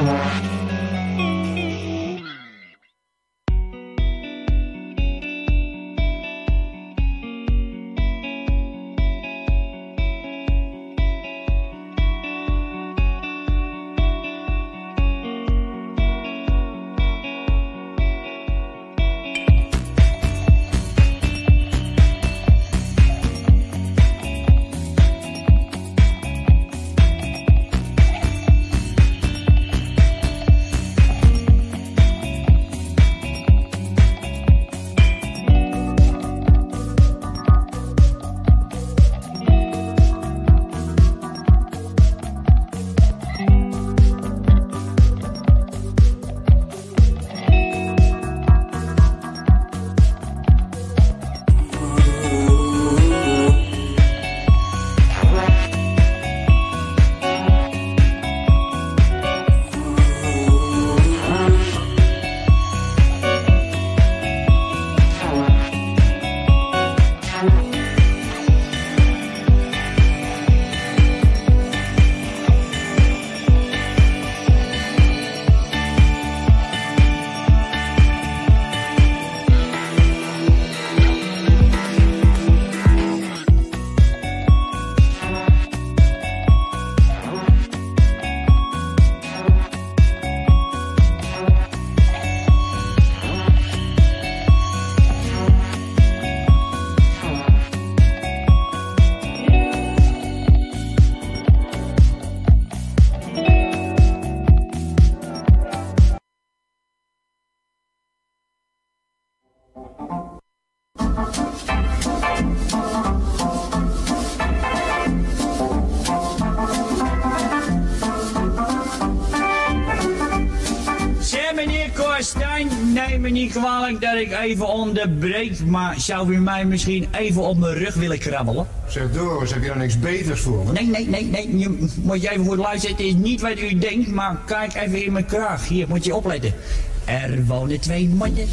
Neem me niet kwalijk dat ik even onderbreek, maar zou u mij misschien even op mijn rug willen krabbelen? Zeg Doris, heb je daar niks beters voor me? Nee, nee, nee, nee, je moet je even goed luisteren. Het is niet wat u denkt, maar kijk even in mijn kraag. Hier, moet je opletten. Er wonen twee mannen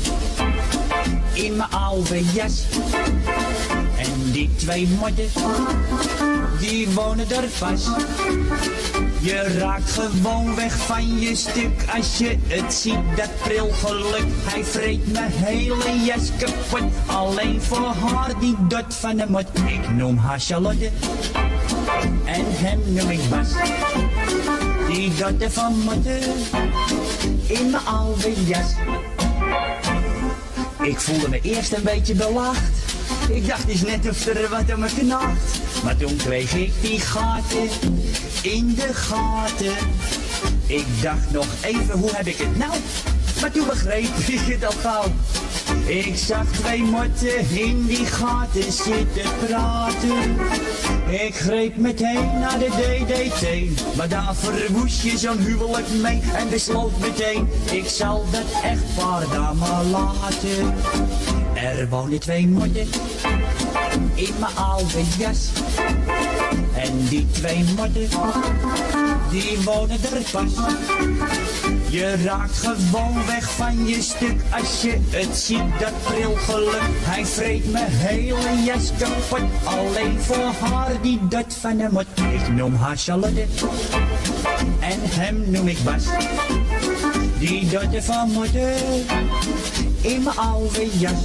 in mijn oude jas. En die twee mannen, die wonen er vast. Je raakt gewoon weg van je stuk als je het ziet, dat prilgeluk. Hij vreet mijn hele jas kapot, alleen voor haar die dot van de mot. Ik noem haar Charlotte en hem noem ik Bas. Die dotte van motten in mijn oude jas. Ik voelde me eerst een beetje belaagd. Ik dacht eens net of er wat aan me knaagt. Maar toen kreeg ik die gaten in de gaten. Ik dacht nog even, hoe heb ik het nou? Maar toen begreep ik het al gauw. Ik zag twee motten in die gaten zitten praten. Ik greep meteen naar de D D T, maar daar verwoest je zo'n huwelijk mee. En besloot meteen, ik zal dat echtpaar daar maar laten. Er wonen twee motten in mijn oude jas. En die twee motten, die wonen er pas. Je raakt gewoon weg van je stuk als je het ziet, dat prilgeluk. Hij vreet mijn hele jas kapot, alleen voor haar die dot van de mot. Ik noem haar Charlotte en hem noem ik Bas. Die dotte van motten in mijn oude jas.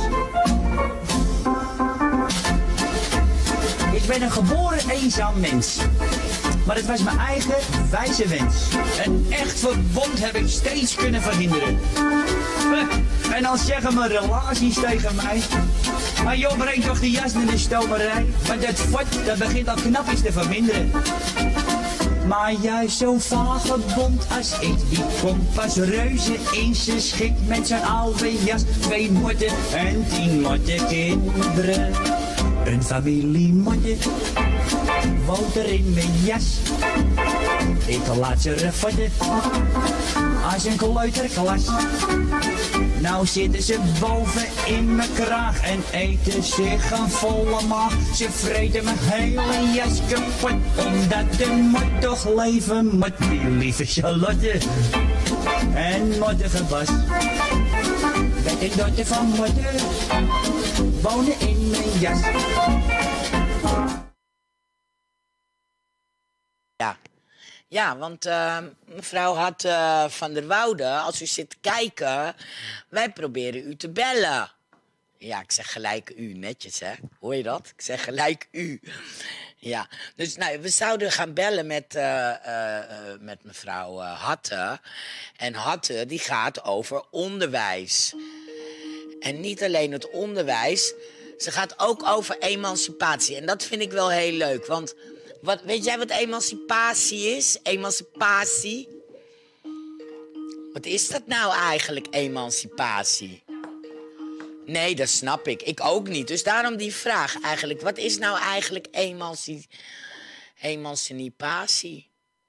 Ik ben een geboren eenzaam mens, maar het was mijn eigen wijze wens. Een echt verbond heb ik steeds kunnen verhinderen. En dan zeggen mijn relaties tegen mij, maar joh, breng toch die jas naar de stomerij, want dat fort, dat begint al knap eens te verminderen. Maar juist zo'n vagebond als ik, die komt pas reuze in zijn schik met zijn oude jas. Twee motten en tien motte kinderen. Een familie motten woont er in mijn jas. Ik laat ze refotten als een kleuterklas. Nou zitten ze boven in mijn kraag en eten zich een volle maag. Ze vreten mijn hele jas kapot, omdat de mot toch leven moet. Die lieve Charlotte en mottige Bas. Met een dotter van motten wonen in mijn jas. Ja. Ja, want uh, mevrouw had uh, van der Woude, als u zit te kijken, wij proberen u te bellen. Ja, ik zeg gelijk u, netjes hè. Hoor je dat? Ik zeg gelijk u. Ja, dus nou, we zouden gaan bellen met, uh, uh, uh, met mevrouw uh, Hatte. En Hatte, die gaat over onderwijs. En niet alleen het onderwijs, ze gaat ook over emancipatie. En dat vind ik wel heel leuk, want wat, weet jij wat emancipatie is? Emancipatie? Wat is dat nou eigenlijk, emancipatie? Nee, dat snap ik. Ik ook niet. Dus daarom die vraag eigenlijk. Wat is nou eigenlijk emanci emancipatie?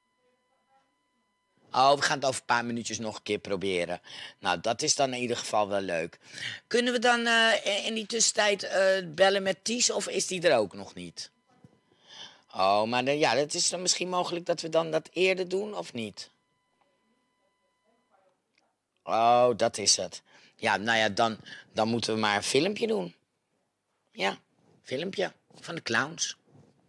Oh, we gaan het over een paar minuutjes nog een keer proberen. Nou, dat is dan in ieder geval wel leuk. Kunnen we dan uh, in die tussentijd uh, bellen met Ties of is die er ook nog niet? Oh, maar dan, ja, het is dan misschien mogelijk dat we dan dat eerder doen of niet? Oh, dat is het. Ja, nou ja, dan, dan moeten we maar een filmpje doen. Ja, filmpje van de clowns.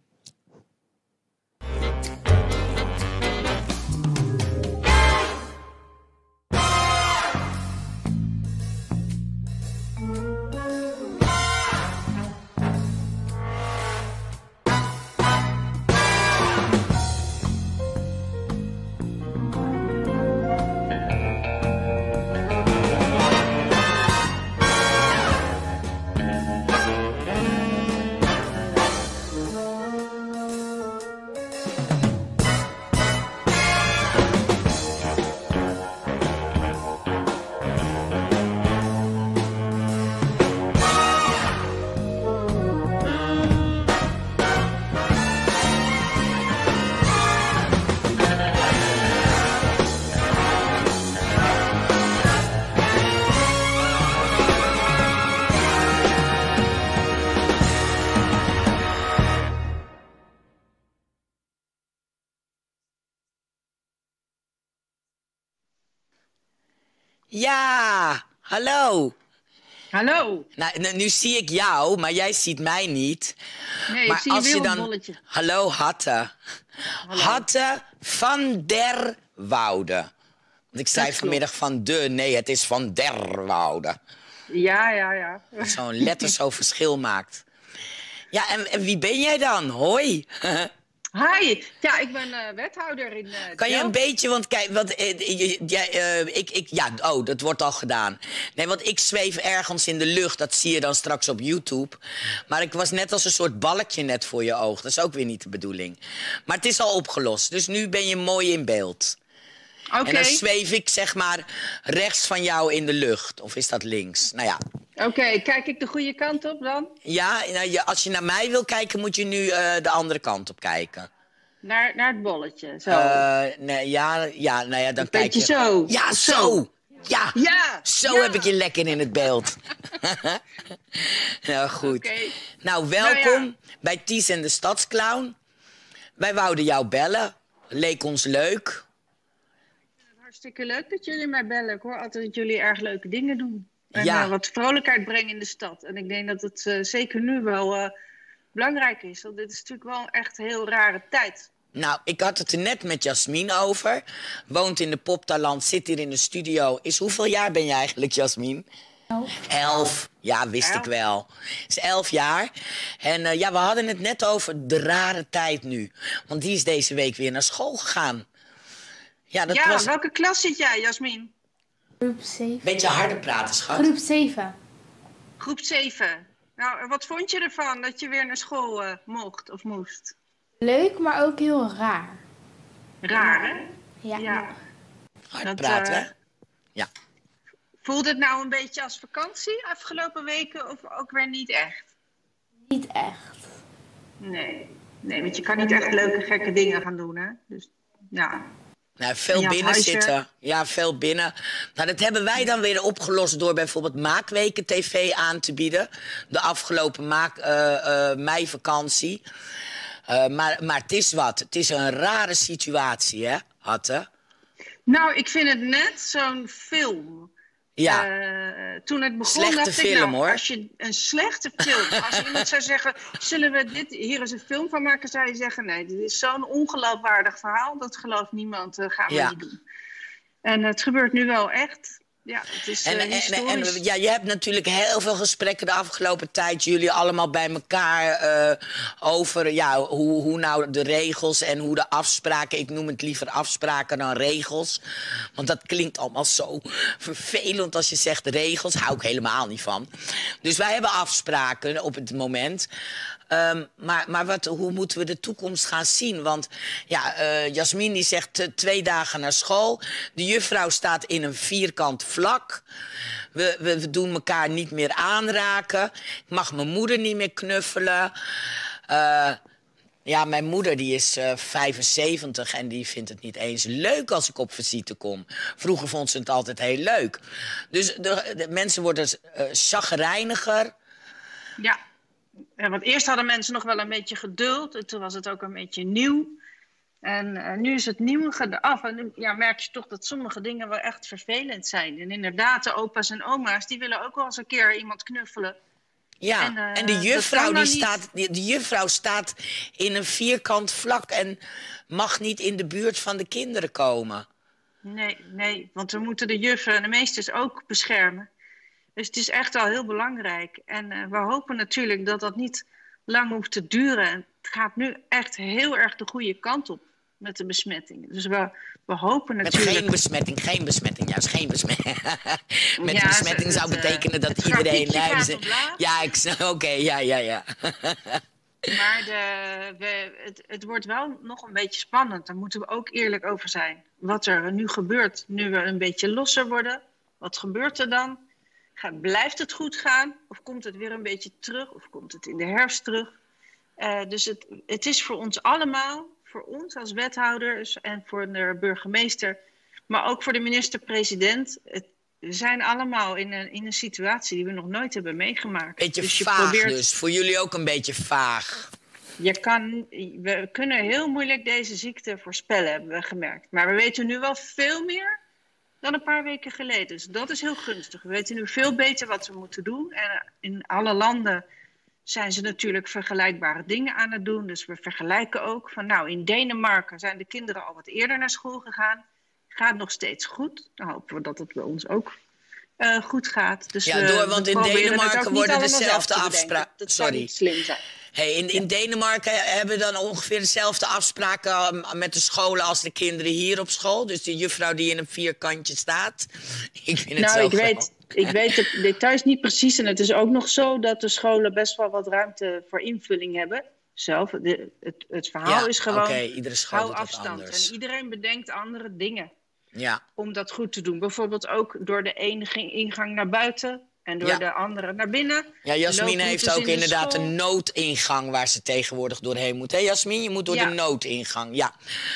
Ja, hallo. Hallo. Nou, nu, nu zie ik jou, maar jij ziet mij niet. Nee, maar ik zie als een je dan... wereldbolletje. Hallo, Hatte. Hallo. Hatte van der Woude. Want ik zei klopt. vanmiddag van de, nee, het is van der Woude. Ja, ja, ja. Dat zo'n letter zo verschil maakt. Ja, en, en wie ben jij dan? Hoi. Hi. Ja, ik ben uh, wethouder in uh, Kan je Delft. een beetje, want kijk, want, eh, je- jij, eh, ik, ik, ja, oh, dat wordt al gedaan. Nee, want ik zweef ergens in de lucht, dat zie je dan straks op YouTube. Maar ik was net als een soort balkje net voor je oog. Dat is ook weer niet de bedoeling. Maar het is al opgelost, dus nu ben je mooi in beeld. Oké, En dan zweef ik, zeg maar, rechts van jou in de lucht. Of is dat links? Nou ja. oké. Kijk ik de goede kant op dan? Ja, nou, je, als je naar mij wil kijken, moet je nu eh, de andere kant op kijken. Naar, naar het bolletje, zo. Eh, nee, ja, ja, nou ja, dan Een kijk beetje je... zo. Ja, Of zo. Ja, Ja, zo ja. heb ik je lekker in het beeld. Nou, goed. Oké. Nou, welkom Nou bij Ties en de Stadsclown. Wij wouden jou bellen. Leek ons leuk. Hartstikke leuk dat jullie mij bellen. Ik hoor altijd dat jullie erg leuke dingen doen. En Ja. eh, wat vrolijkheid brengen in de stad. En ik denk dat het eh, zeker nu wel eh, belangrijk is. Want dit is natuurlijk wel echt een heel rare tijd. Nou, ik had het er net met Jasmin over. Woont in de Poptaland, zit hier in de studio. Is hoeveel jaar ben je eigenlijk, Jasmin? Elf. Elf. Ja, wist Elf. ik wel. Is elf jaar. En eh, ja, we hadden het net over de rare tijd nu. Want die is deze week weer naar school gegaan. Ja, dat ja, was... welke klas zit jij, Jasmin? Groep zeven. Beetje harder praten, schat. Groep zeven. Groep zeven. Nou, en wat vond je ervan dat je weer naar school eh, mocht of moest? Leuk, maar ook heel raar. Raar, hè? Ja. Ja. Hard Dat, praten, eh, hè? Ja. Voelt het nou een beetje als vakantie afgelopen weken of ook weer niet echt? Niet echt. Nee. Nee, want je kan niet echt leuke, gekke dingen gaan doen, hè? Dus, ja. Nou, veel Ja, binnen huisje. zitten. Ja, veel binnen. Nou, dat hebben wij dan weer opgelost door bijvoorbeeld Maakweken T V aan te bieden. De afgelopen maak, eh, eh, meivakantie. Eh, maar, maar het is wat. Het is een rare situatie, hè, Hatte? Nou, ik vind het net zo'n film. Ja. Uh, toen het begon, Slechte dacht film, ik, nou, hoor. als je een slechte film, als iemand zou zeggen, zullen we dit, hier eens een film van maken, zou je zeggen, nee, dit is zo'n ongeloofwaardig verhaal, dat gelooft niemand, uh, gaan we Ja. niet doen. En het gebeurt nu wel echt. Ja, het is uh, En, en, historisch. en ja, je hebt natuurlijk heel veel gesprekken de afgelopen tijd, jullie allemaal bij elkaar, uh, over ja, hoe, hoe nou de regels en hoe de afspraken, ik noem het liever afspraken dan regels. Want dat klinkt allemaal zo vervelend als je zegt regels, hou ik helemaal niet van. Dus wij hebben afspraken op het moment. Um, maar maar wat, hoe moeten we de toekomst gaan zien? Want ja, uh, Jasmin die zegt uh, twee dagen naar school. De juffrouw staat in een vierkant vlak. We, we, we doen elkaar niet meer aanraken. Ik mag mijn moeder niet meer knuffelen. Uh, ja, mijn moeder die is uh, vijfenzeventig en die vindt het niet eens leuk als ik op visite kom. Vroeger vond ze het altijd heel leuk. Dus de, de mensen worden uh, chagrijniger. Ja. Ja, want eerst hadden mensen nog wel een beetje geduld. En toen was het ook een beetje nieuw. En uh, nu is het nieuwe af. En nu ja, merk je toch dat sommige dingen wel echt vervelend zijn. En inderdaad, de opa's en oma's, die willen ook wel eens een keer iemand knuffelen. Ja, en, uh, en de juffrouw, die niet... staat, die, de juffrouw staat in een vierkant vlak en mag niet in de buurt van de kinderen komen. Nee, nee, want we moeten de juffen en de meesters ook beschermen. Dus het is echt wel heel belangrijk. En uh, we hopen natuurlijk dat dat niet lang hoeft te duren. Het gaat nu echt heel erg de goede kant op met de besmetting. Dus we, we hopen natuurlijk... Met geen besmetting, geen besmetting, juist geen besmetting. Met ja, besmetting zou het, betekenen dat het iedereen... gaat Nee, ja, ik oké, okay, ja, ja, ja. Maar de, we, het, het wordt wel nog een beetje spannend. Daar moeten we ook eerlijk over zijn. Wat er nu gebeurt, nu we een beetje losser worden. Wat gebeurt er dan? Gaat, blijft het goed gaan? Of komt het weer een beetje terug? Of komt het in de herfst terug? Uh, dus het, het is voor ons allemaal, voor ons als wethouders en voor de burgemeester, maar ook voor de minister-president. Het, we zijn allemaal in een, in een situatie die we nog nooit hebben meegemaakt. Beetje dus je vaag probeert, dus, voor jullie ook een beetje vaag. Je kan, we kunnen heel moeilijk deze ziekte voorspellen, hebben we gemerkt. Maar we weten nu wel veel meer dan een paar weken geleden. Dus dat is heel gunstig. We weten nu veel beter wat we moeten doen. En in alle landen zijn ze natuurlijk vergelijkbare dingen aan het doen. Dus we vergelijken ook van, nou, in Denemarken zijn de kinderen al wat eerder naar school gegaan. Gaat nog steeds goed. Dan hopen we dat het bij ons ook uh, goed gaat. Dus ja, we, door, want we in Denemarken worden dezelfde dezelfde afspraken. Dat Sorry. zou niet slim zijn. Hey, in, in Denemarken hebben we dan ongeveer dezelfde afspraken met de scholen als de kinderen hier op school. Dus de juffrouw die in een vierkantje staat. Ik vind het nou, zo ik weet, ik weet de details niet precies. En het is ook nog zo dat de scholen best wel wat ruimte voor invulling hebben. Zelf, de, het, het verhaal ja, is gewoon, okay, iedere school hou doet afstand. anders. En iedereen bedenkt andere dingen ja. om dat goed te doen. Bijvoorbeeld ook door de ene ingang naar buiten en door ja. de andere naar binnen. Ja, Jasmin heeft dus ook in inderdaad school. een noodingang waar ze tegenwoordig doorheen moet. Hé Jasmin, je moet door ja. de noodingang, ja.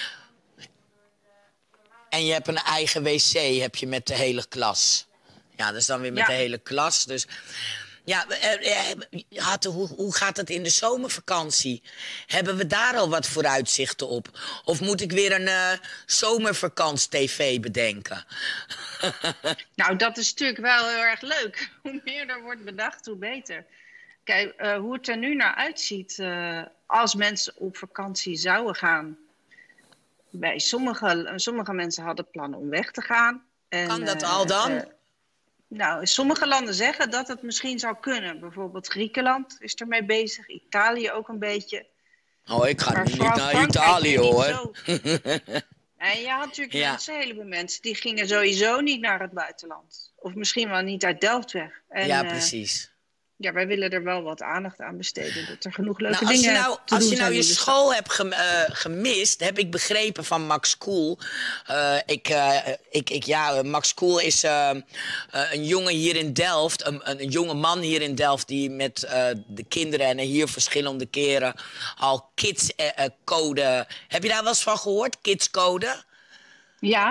En je hebt een eigen wc, heb je met de hele klas. Ja, dat is dan weer met ja. de hele klas. Dus ja, Hatte, hoe, hoe gaat het in de zomervakantie? Hebben we daar al wat vooruitzichten op? Of moet ik weer een uh, zomervakantie-tv bedenken? Nou, dat is natuurlijk wel heel erg leuk. Hoe meer er wordt bedacht, hoe beter. Kijk, uh, hoe het er nu naar uitziet, uh, als mensen op vakantie zouden gaan. Bij sommige, sommige mensen hadden plannen om weg te gaan. En, kan dat uh, al dan? Uh, nou, sommige landen zeggen dat het misschien zou kunnen. Bijvoorbeeld Griekenland is ermee bezig. Italië ook een beetje. Oh, ik ga maar niet naar Frankrijk Italië, hoor. En je had natuurlijk ja. mensen, een heleboel mensen, die gingen sowieso niet naar het buitenland. Of misschien wel niet uit Delft weg. En, ja, uh, precies. Ja, wij willen er wel wat aandacht aan besteden. Dat er genoeg leuke nou, als dingen je nou, te Als doen je nou je zijn school hebt gem, uh, gemist, heb ik begrepen van Max Koel. Uh, ik, uh, ik, ik, ja, Max Koel is uh, uh, een jongen hier in Delft. Een, een, een jonge man hier in Delft die met uh, de kinderen en hier verschillende keren al kidscode... Uh, heb je daar wel eens van gehoord, kidscode? Ja.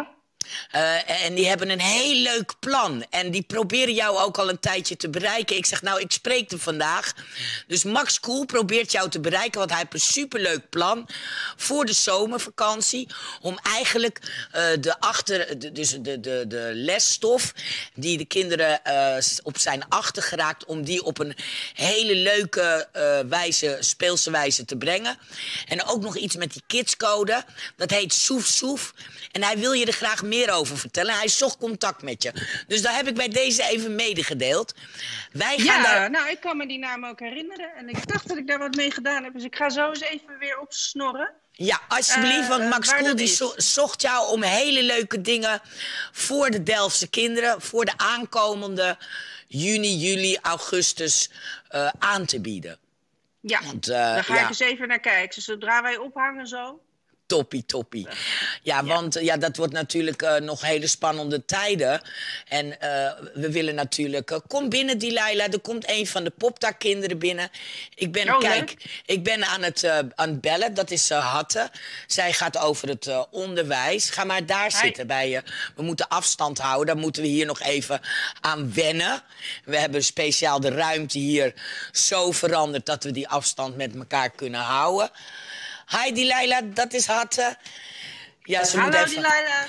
Uh, en die hebben een heel leuk plan. En die proberen jou ook al een tijdje te bereiken. Ik zeg, nou, ik spreek hem vandaag. Dus Max Koel probeert jou te bereiken, want hij heeft een superleuk plan voor de zomervakantie. Om eigenlijk uh, de, achter, de, dus de, de, de lesstof die de kinderen uh, op zijn achter geraakt, om die op een hele leuke uh, wijze, speelse wijze te brengen. En ook nog iets met die kidscode. Dat heet Soef Soef. En hij wil je er graag meer over vertellen. Hij zocht contact met je. Dus daar heb ik bij deze even medegedeeld. Wij gaan Ja, daar... nou, ik kan me die naam ook herinneren. En ik dacht dat ik daar wat mee gedaan heb. Dus ik ga zo eens even weer opsnorren. Ja, alsjeblieft, Uh, want uh, Max waar Koel dat die is. zo- zocht jou om hele leuke dingen voor de Delftse kinderen, voor de aankomende juni, juli, augustus uh, aan te bieden. Ja, Want, uh, daar ga ja. ik eens even naar kijken. Dus zodra wij ophangen zo. Toppie, toppie. Ja, want uh, ja, dat wordt natuurlijk uh, nog hele spannende tijden. En uh, we willen natuurlijk... Uh, kom binnen, Delilah. Er komt een van de popta-kinderen binnen. Ik ben, Oh, kijk, ik ben aan het, uh, aan het bellen. Dat is uh, Hatte. Zij gaat over het uh, onderwijs. Ga maar daar Hi. zitten bij je. We moeten afstand houden. Daar moeten we hier nog even aan wennen. We hebben speciaal de ruimte hier zo veranderd dat we die afstand met elkaar kunnen houden. Hi Delilah, dat is Hatte. Ja, ze moet Hallo, even... Delilah.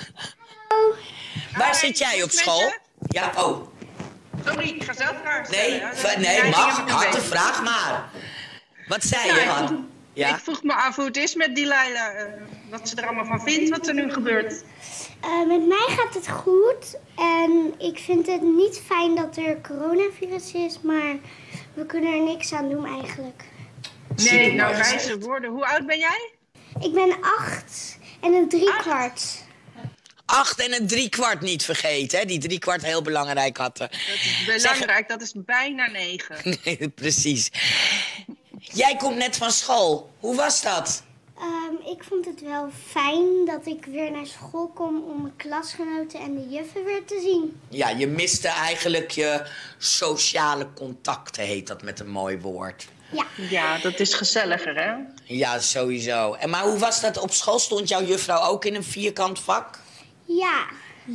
Waar Hi, zit jij hoe op is het school? met Ja, oh. Sorry, ik ga zelf vragen stellen. Nee, Ja, v- dan- nee, Ja, mag. ik heb Hatte, het vraag maar. Wat zei Ja, je, ik Hatte? vroeg- Ja? Ik vroeg me af hoe het is met Delilah. uh, wat ze er allemaal van vindt, wat er nu gebeurt. Uh, met mij gaat het goed en ik vind het niet fijn dat er coronavirus is, maar we kunnen er niks aan doen eigenlijk. Nee, nou wijze woorden. Hoe oud ben jij? Ik ben acht en een driekwart. Acht en een driekwart niet vergeten, hè? Die driekwart heel belangrijk, Hatte. Dat is belangrijk, dat is bijna negen. Nee, precies. Jij komt net van school. Hoe was dat? Um, ik vond het wel fijn dat ik weer naar school kom om mijn klasgenoten en de juffen weer te zien. Ja, je miste eigenlijk je sociale contacten, heet dat met een mooi woord. Ja, Ja, dat is gezelliger, hè? Ja, sowieso. En maar hoe was dat op school? Stond jouw juffrouw ook in een vierkant vak? ja.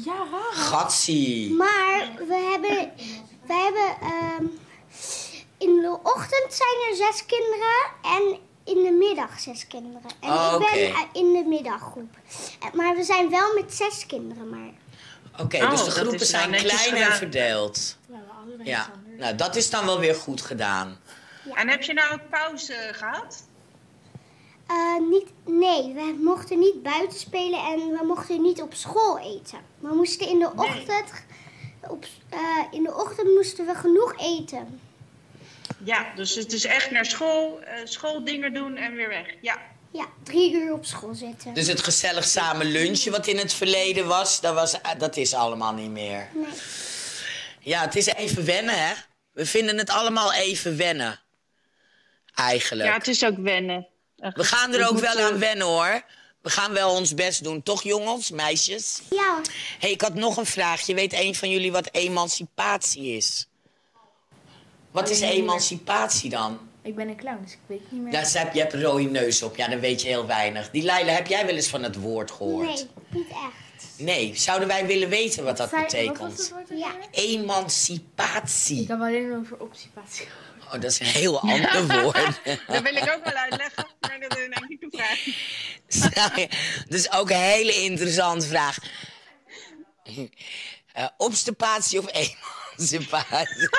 Gatsie. Maar we hebben, we hebben um, in de ochtend zijn er zes kinderen en in de middag zes kinderen. En Oh, ik ben oké. uh, in de middaggroep. Uh, Maar we zijn wel met zes kinderen maar. Oké, Oh, dus de dat groepen is nou zijn netjes klein en gedaan. verdeeld. Ja, nou dat is dan wel weer goed gedaan. En heb je nou ook pauze gehad? Uh, niet, nee, we mochten niet buiten spelen en we mochten niet op school eten. We moesten in de Nee. ochtend, op, uh, in de ochtend moesten we genoeg eten. Ja, dus het is echt naar school, uh, schooldingen doen en weer weg. Ja. Ja, drie uur op school zitten. Dus het gezellig samen lunchen wat in het verleden was, dat, was, dat is allemaal niet meer. Nee. Ja, het is even wennen, hè? We vinden het allemaal even wennen. Eigenlijk. Ja, het is ook wennen. We gaan er Het ook moet, wel eh, aan wennen, hoor. We gaan wel ons best doen, toch jongens, meisjes? Ja hoor. Hé, ik had nog een vraagje. Weet een van jullie wat emancipatie is? Wat is emancipatie dan? Ik ben een clown, dus ik weet niet meer. Ja, ze heb, je hebt een rode neus op. Ja, dan weet je heel weinig. Die Leila, heb jij wel eens van het woord gehoord? Nee, niet echt. Nee. Zouden wij willen weten wat dat Fijn- Wat was betekent? het woord? Ja. Emancipatie. Ik heb alleen over obstipatie. Oh, dat is een heel ander woord. Dat wil ik ook wel uitleggen, maar dat is in één keer te vragen. Dat is ook een hele interessante vraag. Uh, obstipatie of emancipatie?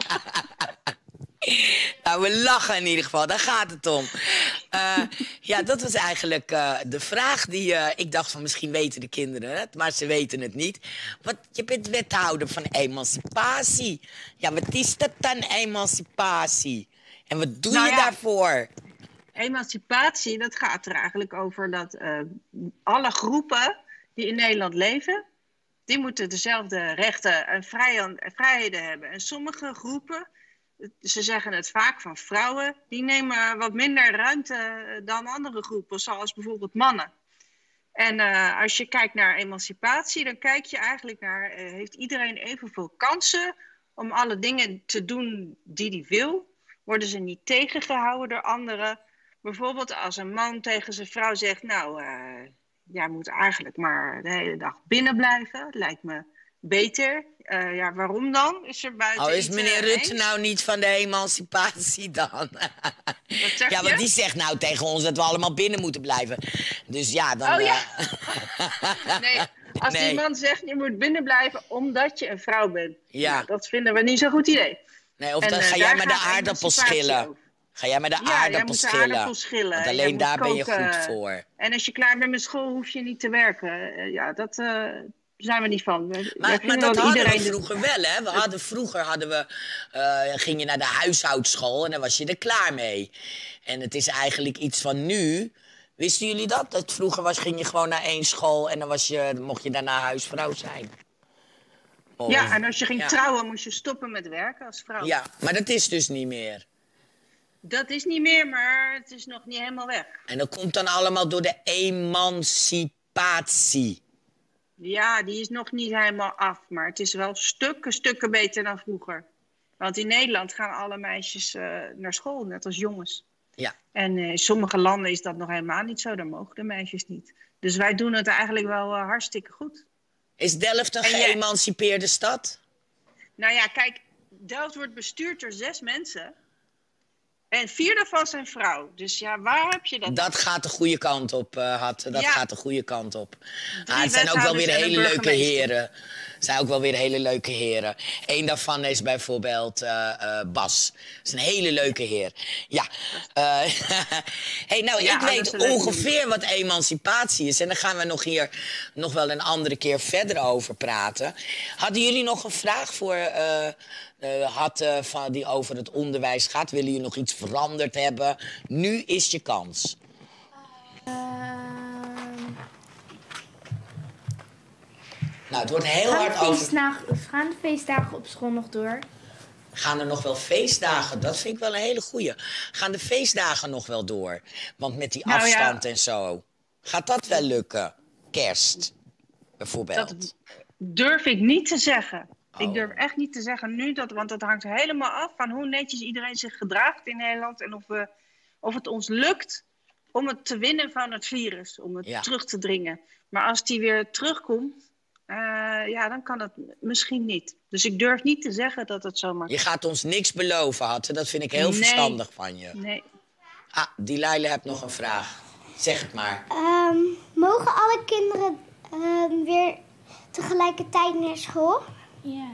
Nou, we lachen in ieder geval, daar gaat het om. Uh, ja, dat was eigenlijk uh, de vraag die uh, ik dacht van misschien weten de kinderen het, maar ze weten het niet. Wat, je bent wethouder van emancipatie. Ja, wat is dat dan, emancipatie? En wat doe Nou je ja. daarvoor? Emancipatie, dat gaat er eigenlijk over dat uh, alle groepen die in Nederland leven, die moeten dezelfde rechten en vrij- vrijheden hebben. En sommige groepen, ze zeggen het vaak van vrouwen, die nemen wat minder ruimte dan andere groepen, zoals bijvoorbeeld mannen. En uh, als je kijkt naar emancipatie, dan kijk je eigenlijk naar, uh, heeft iedereen evenveel kansen om alle dingen te doen die hij wil? Worden ze niet tegengehouden door anderen? Bijvoorbeeld als een man tegen zijn vrouw zegt, nou, uh, jij moet eigenlijk maar de hele dag binnen blijven. Lijkt me beter. Uh, ja, waarom dan? Is er buiten Oh, is iets, meneer uh, Rutte eens? nou niet van de emancipatie dan? Wat zeg Ja, je? want die zegt nou tegen ons dat we allemaal binnen moeten blijven. Dus ja, dan... Oh ja. eh, Nee, als Nee. die man zegt je moet binnen blijven omdat je een vrouw bent. Ja. Nou, dat vinden we niet zo'n goed idee. Nee, of En, dan eh, ga jij daar met de gaat aardappels emancipatie schillen. over. Ga jij met de Ja, jij aardappels moet de schillen. aardappels schillen. Want Jij alleen moet daar ben je koken. goed voor. En als je klaar bent met school, hoef je niet te werken. Uh, ja, dat uh, zijn we niet van. We, wij Maar, maar vinden dat hadden iedereen we vroeger wel, hè? We hadden, vroeger hadden we, uh, ging je naar de huishoudschool en dan was je er klaar mee. En het is eigenlijk iets van nu. Wisten jullie dat? Dat vroeger was, ging je gewoon naar één school en dan was je, mocht je daarna huisvrouw zijn. Of- Ja, en als je ging ja. trouwen, moest je stoppen met werken als vrouw. Ja, maar dat is dus niet meer. Dat is niet meer, maar het is nog niet helemaal weg. En dat komt dan allemaal door de emancipatie. Ja, die is nog niet helemaal af, maar het is wel stukken, stukken beter dan vroeger. Want in Nederland gaan alle meisjes uh, naar school, net als jongens. Ja. En uh, in sommige landen is dat nog helemaal niet zo, daar mogen de meisjes niet. Dus wij doen het eigenlijk wel uh, hartstikke goed. Is Delft een En jij- geëmancipeerde stad? Nou ja, kijk, Delft wordt bestuurd door zes mensen. En vier daarvan zijn vrouw. Dus ja, waar heb je dat? Dat gaat de goede kant op, uh, Had. Dat Ja. gaat de goede kant op. Ah, het zijn ook wel wethouders weer en een hele leuke burgemeester. heren. Het zijn ook wel weer hele leuke heren. Eén daarvan is bijvoorbeeld uh, uh, Bas. Dat is een hele leuke heer. Ja. Uh, hey, nou, Ja, ik dat weet is een leuke ongeveer wat emancipatie is. En daar gaan we nog hier nog wel een andere keer verder over praten. Hadden jullie nog een vraag voor... Uh, Uh, had uh, van die over het onderwijs gaat. Willen jullie nog iets veranderd hebben? Nu is je kans. Ehm, Nou, het wordt heel gaan, hard de over... feestdagen, gaan de feestdagen op school nog door? Gaan er nog wel feestdagen? Dat vind ik wel een hele goeie. Gaan de feestdagen nog wel door? Want met die Nou ja. afstand en zo. Gaat dat wel lukken? Kerst, bijvoorbeeld. Dat durf ik niet te zeggen. Oh. Ik durf echt niet te zeggen nu, dat, want dat hangt helemaal af van hoe netjes iedereen zich gedraagt in Nederland. En of, we, of het ons lukt om het te winnen van het virus, om het Ja. terug te dringen. Maar als die weer terugkomt, uh, ja, dan kan het misschien niet. Dus ik durf niet te zeggen dat het zomaar... Je gaat ons niks beloven, Hatte. Dat vind ik heel Nee. verstandig van je. Nee. Ah, die Leila heeft nog een vraag. Zeg het maar. Ehm, mogen alle kinderen ehm, weer tegelijkertijd naar school? Ja.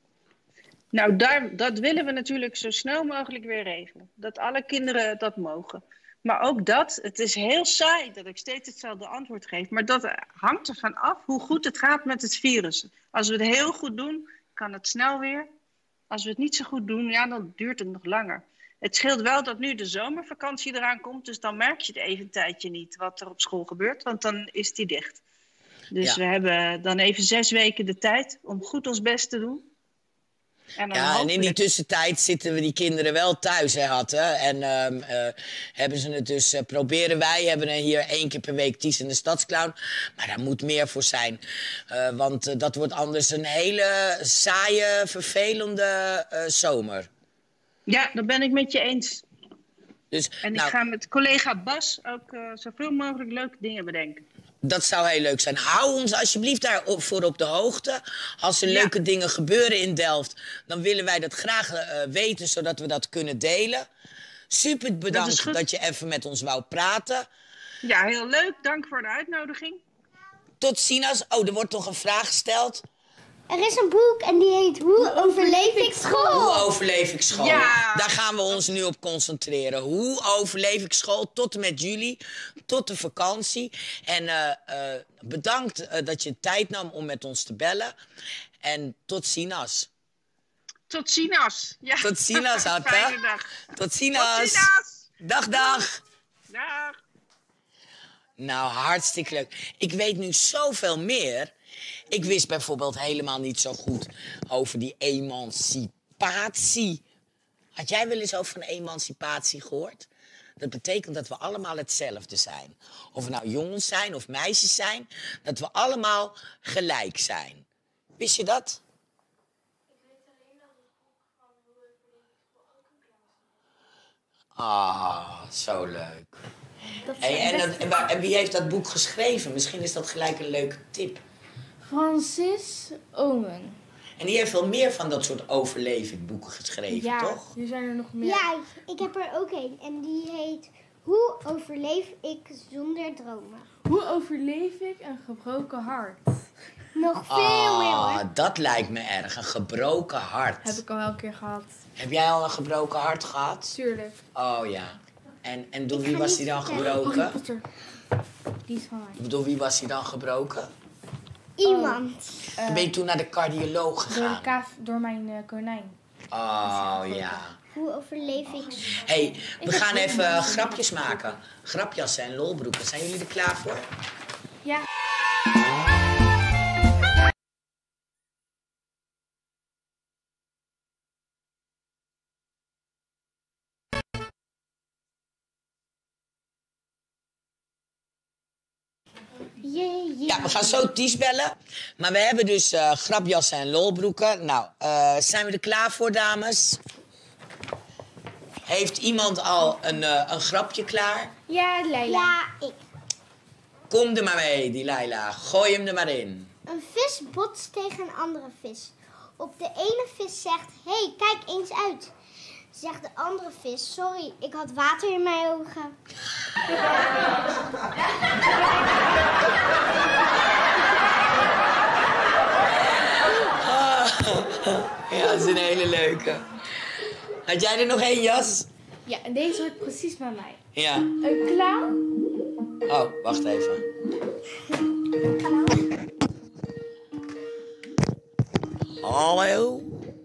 Nou, daar, dat willen we natuurlijk zo snel mogelijk weer regelen. Dat alle kinderen dat mogen. Maar ook dat, het is heel saai dat ik steeds hetzelfde antwoord geef. Maar dat hangt ervan af hoe goed het gaat met het virus. Als we het heel goed doen, kan het snel weer. Als we het niet zo goed doen, ja, dan duurt het nog langer. Het scheelt wel dat nu de zomervakantie eraan komt. Dus dan merk je het even een tijdje niet wat er op school gebeurt. Want dan is die dicht. Dus Ja. we hebben dan even zes weken de tijd om goed ons best te doen. En dan Ja, en in hopelijk- die tussentijd zitten we die kinderen wel thuis, hè, Hatte. En ehm, eh, hebben ze het dus, eh, proberen wij, hebben er hier één keer per week Ties en de Stadsclown. Maar daar moet meer voor zijn. Eh, want eh, dat wordt anders een hele saaie, vervelende eh, zomer. Ja, dat ben ik met je eens. Dus En nou, ik ga met collega Bas ook uh, zoveel mogelijk leuke dingen bedenken. dat zou heel leuk zijn. Hou ons alsjeblieft daarvoor op de hoogte. Als er Ja. leuke dingen gebeuren in Delft, dan willen wij dat graag uh, weten, zodat we dat kunnen delen. Super bedankt goed. dat je even met ons wou praten. Ja, heel leuk. Dank voor de uitnodiging. Tot ziens. Oh, er wordt nog een vraag gesteld. Er is een boek en die heet Hoe overleef ik school? Hoe overleef ik school? Ja. Daar gaan we ons nu op concentreren. Hoe overleef ik school tot en met juli, tot de vakantie. En uh, uh, bedankt uh, dat je tijd nam om met ons te bellen. En tot ziens. Tot ziens. Ja. Tot ziens, Hatte. Fijne dag. Tot ziens. Tot ziens. Dag, dag. Dag. Nou, hartstikke leuk. Ik weet nu zoveel meer. Ik wist bijvoorbeeld helemaal niet zo goed over die emancipatie. Had jij wel eens over een emancipatie gehoord? Dat betekent dat we allemaal hetzelfde zijn. Of we nou jongens zijn of meisjes zijn, dat we allemaal gelijk zijn. Wist je dat? Ah, zo leuk. Dat Hey, zijn en, best- dat, en, waar- en wie heeft dat boek geschreven? Misschien is dat gelijk een leuke tip. Francis Omen. En die heeft wel meer van dat soort overlevingboeken geschreven, Ja, toch? er zijn er nog meer. Ja, ik heb er ook een. En die heet Hoe overleef ik zonder dromen? Hoe overleef ik een gebroken hart? Nog veel meer Ah, hoor. dat lijkt me erg. Een gebroken hart. Heb ik al wel een keer gehad. Heb jij al een gebroken hart gehad? Tuurlijk. Oh ja. En, en door Ik wie ga was niet die dan vertellen. Harry gebroken? Potter. Die is van mij. Door wie was die dan gebroken? Iemand. Eh, Ben je toen naar de cardioloog door, de gegaan? kaaf, door mijn eh, konijn. Oh ja. Hoe overleef ik? Hey, we gaan even grapjes maken. Grapjassen en lolbroeken. Zijn jullie er klaar voor? Ja. Jee, jee. Ja, we gaan zo Ties bellen. Maar we hebben dus eh, grapjassen en lolbroeken. Nou, eh, zijn we er klaar voor, dames? Heeft iemand al een, eh, een grapje klaar? Ja, Leila. Ja, ik. Kom er maar mee, die Laila. Gooi hem er maar in. Een vis botst tegen een andere vis. Op de ene vis zegt, hé, hey, kijk eens uit. Zegt de andere vis, sorry, ik had water in mijn ogen. Ja, dat is een hele leuke. Had jij er nog één, Jas? Ja, en deze hoort precies bij mij. Ja. Een clown. Oh, wacht even. Hallo.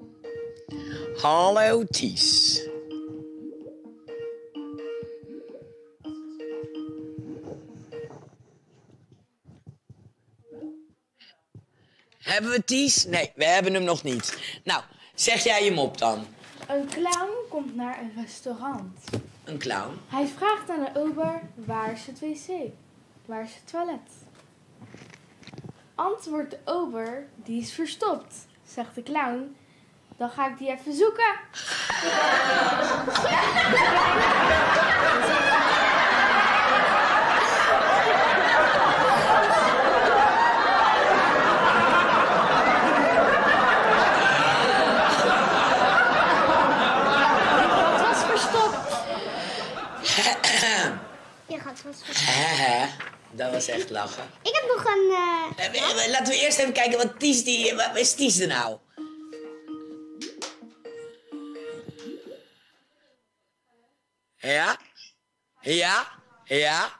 Hallo, Ties. Hebben we Ties? Nee, we hebben hem nog niet. Nou, zeg jij hem op dan. Een clown komt naar een restaurant. Een clown. Hij vraagt aan de ober, waar is het wc? Waar is het toilet? Antwoordt de ober, die is verstopt. Zegt de clown, dan ga ik die even zoeken. Het was verstopt. Je gaat vast goed. Hè, dat was echt lachen. Ik heb nog een... eh, Eh, eh, Laten we eerst even kijken wat Ties die... Wat is Ties er nou? Ja? Ja? Ja?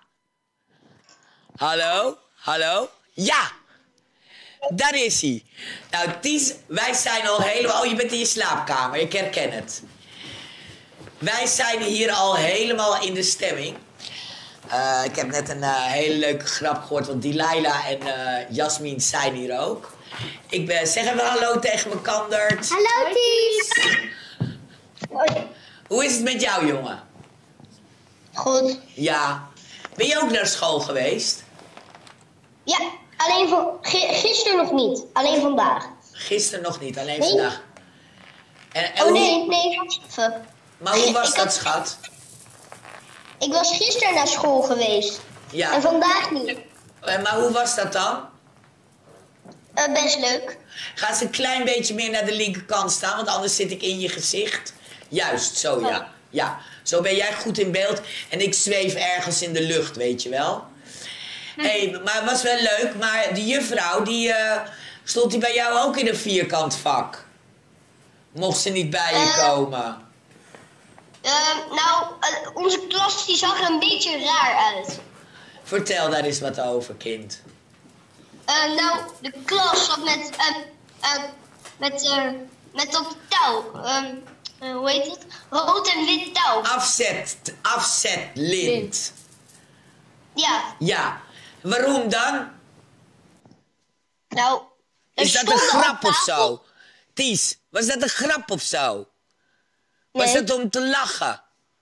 Hallo? Hallo? Ja! Daar is hij. Nou, Ties, wij zijn al helemaal... Oh, je bent in je slaapkamer. Ik herken het. Wij zijn hier al helemaal in de stemming. Eh, ik heb net een eh, hele leuke grap gehoord, want die Laila en uh, Jasmin zijn hier ook. Ik ben, zeg even hallo tegen mijn Kandert. Hallo Ties! Hoe is het met jou, jongen? Goed. Ja. Ben je ook naar school geweest? Ja, alleen van, gi- gisteren nog niet. Alleen vandaag. Gisteren nog niet, alleen Nee. vandaag. En, en Oh hoe- nee, nee, wacht even. Maar hoe was Ik dat, had- schat? Ik was gisteren naar school geweest. Ja. En vandaag niet. Eh, Maar hoe was dat dan? Eh, best leuk. Ga eens een klein beetje meer naar de linkerkant staan, want anders zit ik in je gezicht. Juist, zo ja. Ja, zo ben jij goed in beeld en ik zweef ergens in de lucht, weet je wel. Hé, hey, maar het was wel leuk, maar die juffrouw, die, eh, stond die bij jou ook in een vierkant vak? Mocht ze niet bij je Eh. komen? Eh, nou, eh, onze klas die zag er een beetje raar uit. Vertel daar eens wat over, kind. Eh, nou, de klas zat met, eh, eh, met, eh, met dat touw. Ehm, eh, hoe heet het? Rood en wit touw. Afzet, afzet, lint. Ja, Ja, waarom dan? nou... er Is dat een stonden op grap of tafel- zo? Ties, was dat een grap of zo? Was Nee. dat om te lachen?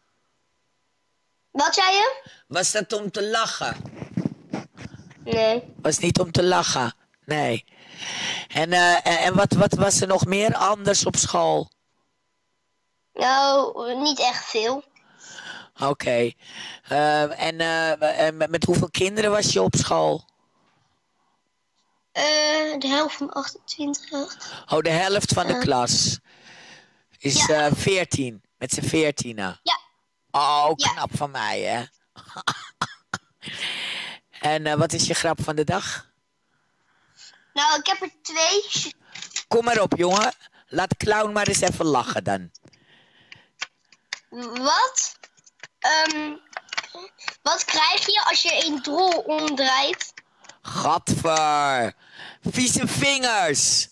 Wat zei je? Was dat om te lachen? Nee. Was niet om te lachen, nee. En, eh, en, en wat, wat was er nog meer anders op school? Nou, niet echt veel. Oké. Okay. Uh, en uh, met, met hoeveel kinderen was je op school? Uh, de helft van achtentwintig. Oh, de helft van de uh, klas. Is ja. uh, veertien. Met z'n veertienen. Ja. Oh, knap ja. van mij, hè? En uh, wat is je grap van de dag? Nou, ik heb er twee. Kom maar op, jongen. Laat Clown maar eens even lachen dan. Wat? Um, wat krijg je als je een drol omdraait? Gadver. Vieze vingers.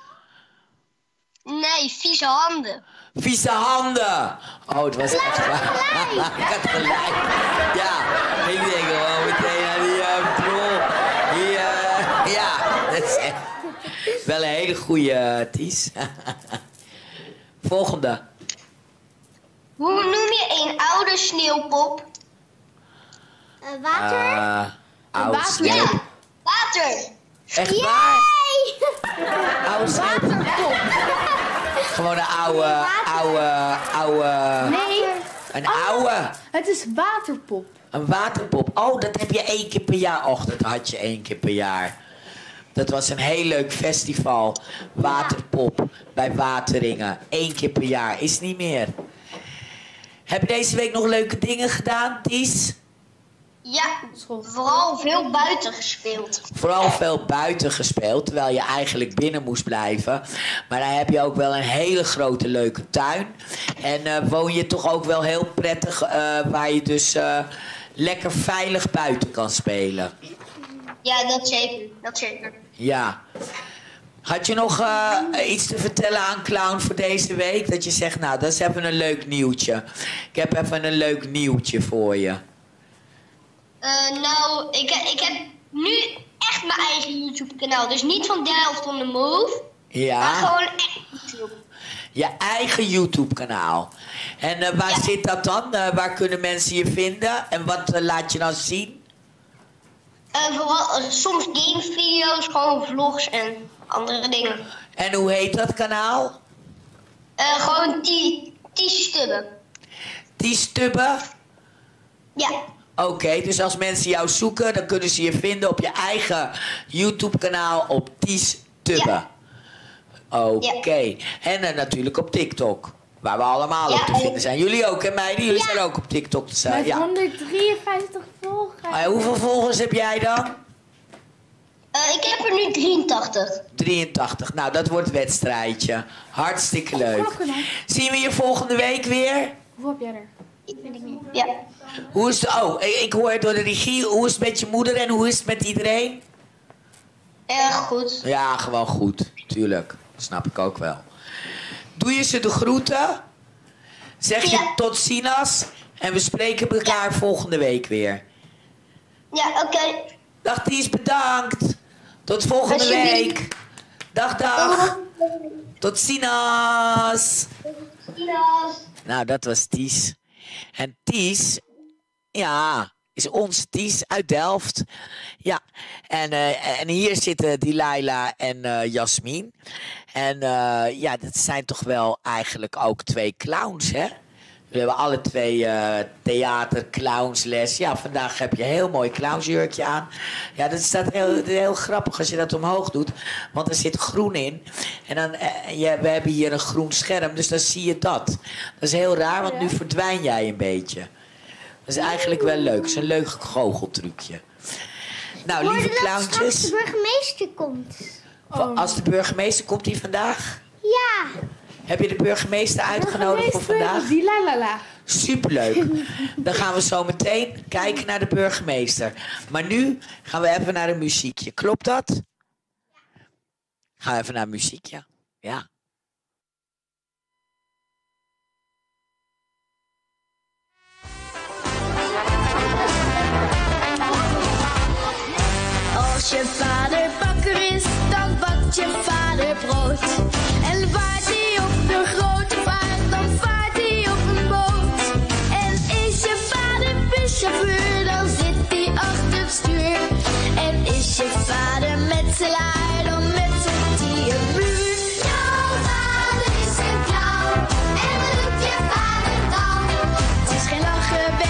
Nee, vieze handen. Vieze handen. Oh, het was echt waar. Ik had gelijk. Ja, ik denk gewoon meteen aan die uh, drol. Die, uh, ja, dat is echt wel een hele goede uh, Ties. Volgende. Hoe noem je een oude sneeuwpop? Uh, water? Uh, oude water. Sneeuw. Ja, water. Echt Yay! Waar? Oude sneeuwpop. Gewoon een oude, oude, oude... Nee. Een oh, oude. Het is waterpop. Een waterpop. Oh, dat heb je één keer per jaar. Och, dat had je één keer per jaar. Dat was een heel leuk festival. Waterpop bij Wateringen. Eén keer per jaar. Is niet meer. Heb je deze week nog leuke dingen gedaan, Ties? Ja, vooral veel buiten gespeeld. Vooral veel buiten gespeeld, terwijl je eigenlijk binnen moest blijven. Maar dan heb je ook wel een hele grote leuke tuin. En uh, woon je toch ook wel heel prettig, uh, waar je dus uh, lekker veilig buiten kan spelen. Ja, dat zeker. Dat zeker. Ja. Had je nog uh, iets te vertellen aan Clown voor deze week? Dat je zegt, nou, dat is even een leuk nieuwtje. Ik heb even een leuk nieuwtje voor je. Uh, nou, ik, ik heb nu echt mijn eigen YouTube-kanaal. Dus niet van Delft on the Move. Ja. Maar gewoon echt YouTube. Je eigen YouTube-kanaal. En uh, waar ja. zit dat dan? Uh, waar kunnen mensen je vinden? En wat uh, laat je dan zien? Uh, vooral, uh, soms gamevideo's, gewoon vlogs en andere dingen. En hoe heet dat kanaal? Uh, gewoon Ties Stubben. Ties Stubben? Ja. Oké, okay, dus als mensen jou zoeken, dan kunnen ze je vinden op je eigen YouTube-kanaal op Ties Stubben. Ja. Oké. Okay. Ja. En uh, natuurlijk op TikTok. Waar we allemaal ja, op te vinden zijn. Jullie ook, hè meiden? Jullie ja. zijn ook op TikTok te zijn. Met ja. honderddrieënvijftig volgers. Uh, hoeveel volgers heb jij dan? Uh, ik heb er nu drieëntachtig. drieëntachtig. Nou, dat wordt wedstrijdje. Hartstikke leuk. Zien we je volgende week weer? Hoe heb jij er? Ik weet het niet. Ja. Hoe is het? Oh, ik hoor door de regie. Hoe is het met je moeder en hoe is het met iedereen? Erg goed. Ja, gewoon goed. Tuurlijk. Dat snap ik ook wel. Doe je ze de groeten? Zeg je ja. tot ziens? En we spreken elkaar ja. volgende week weer. Ja, oké. Okay. Dag Ties, bedankt. Tot volgende week. Dag, dag. Tot ziens. Nou, dat was Ties. En Ties, ja, is ons Ties uit Delft. Ja, en, uh, en hier zitten Delilah en uh, Jasmin. En uh, ja, dat zijn toch wel eigenlijk ook twee clowns, hè? We hebben alle twee uh, theater, clownsles. Ja, vandaag heb je een heel mooi clownsjurkje aan. Ja, dat staat heel, heel grappig als je dat omhoog doet. Want er zit groen in. En dan, uh, ja, we hebben hier een groen scherm, dus dan zie je dat. Dat is heel raar, want nu verdwijn jij een beetje. Dat is eigenlijk wel leuk. Dat is een leuk goocheltrucje. Nou, lieve clowntjes. Als de burgemeester komt. Oh. Als de burgemeester komt die vandaag? Ja. Heb je de burgemeester uitgenodigd voor vandaag? Die la la la. Superleuk. Dan gaan we zo meteen kijken naar de burgemeester. Maar nu gaan we even naar een muziekje. Klopt dat? Gaan we even naar een muziekje. Ja. Als je vader bakker is, dan bakt je vader brood. En vaart hij op de grote vaart, dan vaart hij op een boot. En is je vader buschauffeur, dan zit hij achter het stuur. En is je vader metselaar, dan metselt hij een muur. Jouw vader is een clown, en wat doet je vader dan? Het is geen lachen.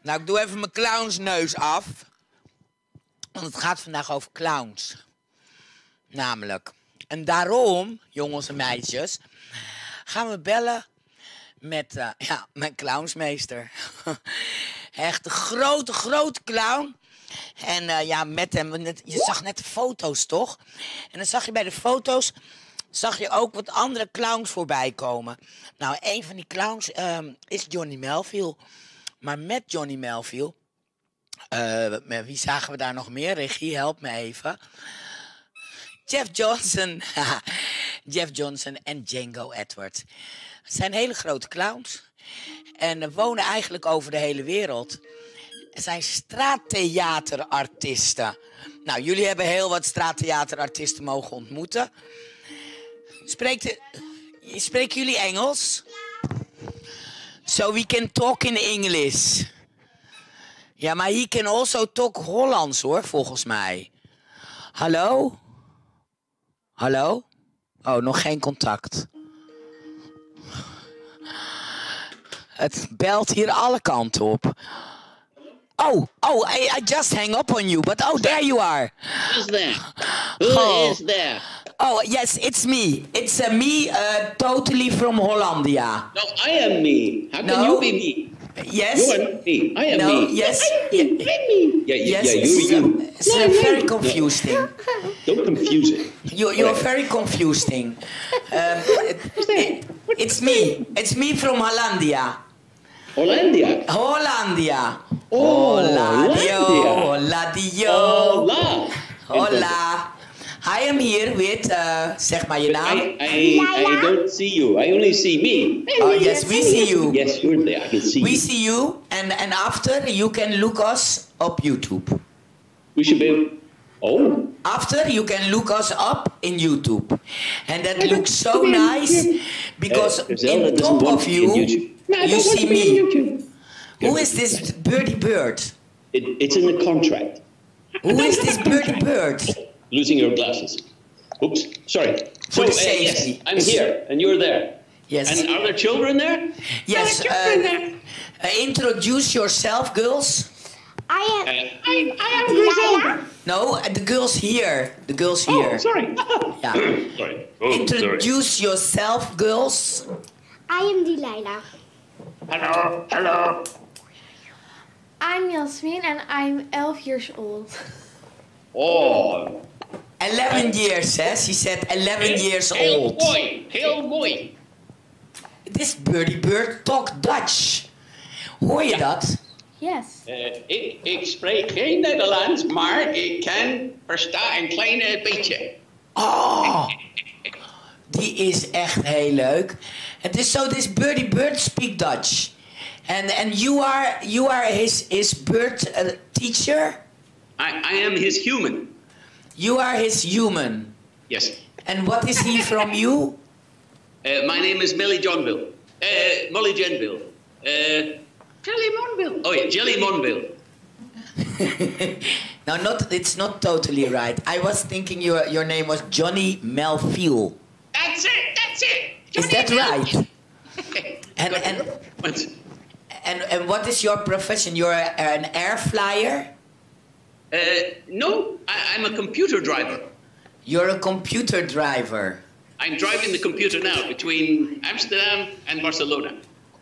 Nou, ik doe even mijn clownsneus af. Want het gaat vandaag over clowns. Namelijk. En daarom, jongens en meisjes, gaan we bellen met uh, ja, mijn clownsmeester. Echt een grote, grote clown. En uh, ja, met hem, net, je zag net de foto's, toch? En dan zag je bij de foto's, zag je ook wat andere clowns voorbij komen. Nou, een van die clowns um, is Johnny Melville. Maar met Johnny Melville, uh, met wie zagen we daar nog meer? Regie, help me even. Jeff Johnson. Jeff Johnson en Django Edwards. Het zijn hele grote clowns. En uh, wonen eigenlijk over de hele wereld. Het zijn straattheaterartiesten. Nou, jullie hebben heel wat straattheaterartiesten mogen ontmoeten. Spreekt, spreken jullie Engels? So we can talk in English. Ja, maar he can also talk Hollands hoor, volgens mij. Hallo? Hallo? Oh, nog geen contact. Het belt hier alle kanten op. Oh, oh, I, I just hang up on you, but oh, there you are. Who's there? Who Oh. is there? Oh, yes, it's me. It's uh, me, uh, totally from Hollandia. No, I am me. How can No. you be me? Yes. You are not me. I am No, me. yes. I am me. I'm me. Yeah, yeah, Yes, yeah, you, it's, you. it's uh, very confusing. Don't confuse it. You, you're very confusing. Um, it, it, it's me. It's me from Hollandia. Hollandia. Hollandia. Oh, Holladio. Hollandia. Holladio. Hola. Hola. I am here with, uh, zeg maar je naam. I, I, I don't see you. I only see me. Oh, yes, we see you. Yes, you're there. I can see We you. see you, and, and after you can look us up YouTube. We should be... Oh. After you can look us up in YouTube. And that looks so nice, because Uh, Zelda in doesn't top want of to be you, on YouTube. No, I you don't want see to be on me. YouTube. Who is this birdie bird? It, it's in the contract. Who is this birdie bird? Losing your glasses. Oops, sorry. For so, the uh, yes, safety. I'm here, and you're there. Yes. And are there children there? Yes. Uh, uh, introduce yourself, girls. I am. Uh, I, I am Delilah. No, uh, the girls here. The girls here. Oh, sorry. Yeah. sorry. Oh, Introduce yourself, girls. I am Delilah. Hello, hello. I'm Yasmin and I'm elf years old. Oh. Eleven years, hè? She said eleven years Heel old. mooi, heel mooi. This birdie bird talk Dutch. Hoor je dat? Yes. Uh, ik, ik spreek geen Nederlands, maar ik kan verstaan een klein beetje. Oh, die is echt heel leuk. Het is zo, this birdie bird speak Dutch. And and you are you are his his bird uh, teacher. I, I am his human. You are his human. Yes. And what is he from you? Uh, my name is Millie Johnville. Uh, Molly Jenville. Uh, Jelly Monville. Oh yeah, Jelly Monville. No, not it's not totally right. I was thinking your your name was Johnny Melville. That's it. That's it. Is that right? And Got and What? and and what is your profession? You're a, an air flyer. Uh, no, I, I'm a computer driver. You're a computer driver. I'm driving the computer now between Amsterdam and Barcelona.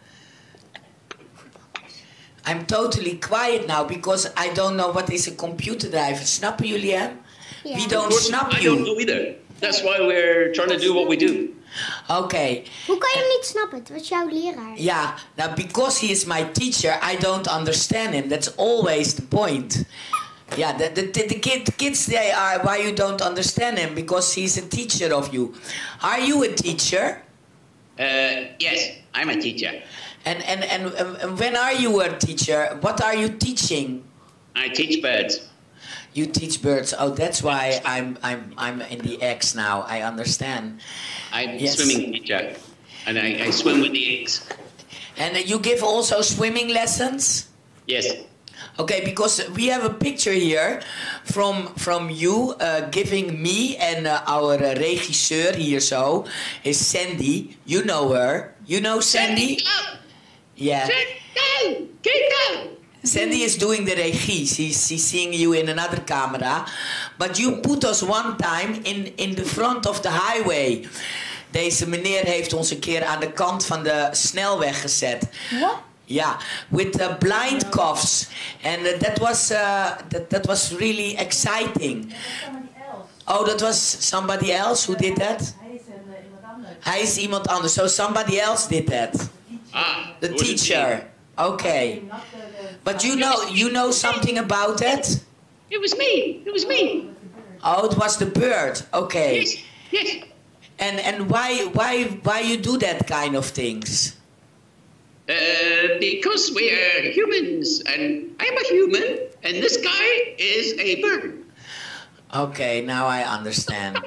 I'm totally quiet now because I don't know what is a computer driver. Snappen jullie hem? Ja. We don't snap I don't you. know either. That's why we're trying to do what we do. Okay. Hoe kan je hem niet snappen? Het was jouw leraar. Yeah. Now because he is my teacher, I don't understand him. That's always the point. Yeah. The the, the, the kid, kids they are why you don't understand him because he's a teacher of you. Are you a teacher? Uh, yes, I'm a teacher. And and and, and when are you a teacher? What are you teaching? I teach birds. You teach birds. Oh, that's why I'm I'm I'm in the eggs now. I understand. I'm a Yes. swimming teacher, and I, I swim with the eggs. And uh, you give also swimming lessons? Yes. Okay, because we have a picture here from from you uh, giving me and uh, our uh, regisseur here so is Sandy. You know her. You know Sandy? Yeah. Sit down! Get down! Sandy is doing the regie. She's, she's seeing you in another camera. But you put us one time in, in the front of the highway. Deze meneer heeft ons een keer aan de kant van de snelweg gezet. What? Ja, with uh, blind cuffs. And uh, that was uh, that, that was really exciting. Oh, that was somebody else who did that? Hij is iemand anders. So somebody else did that. Ah, the teacher. Okay. But you know, you know something about that? It was me. It was me. Oh, it was the bird. Okay. Yes. Yes. And and why why why you do that kind of things? Uh, because we are humans, and I'm a human, and this guy is a bird. Okay, now I understand.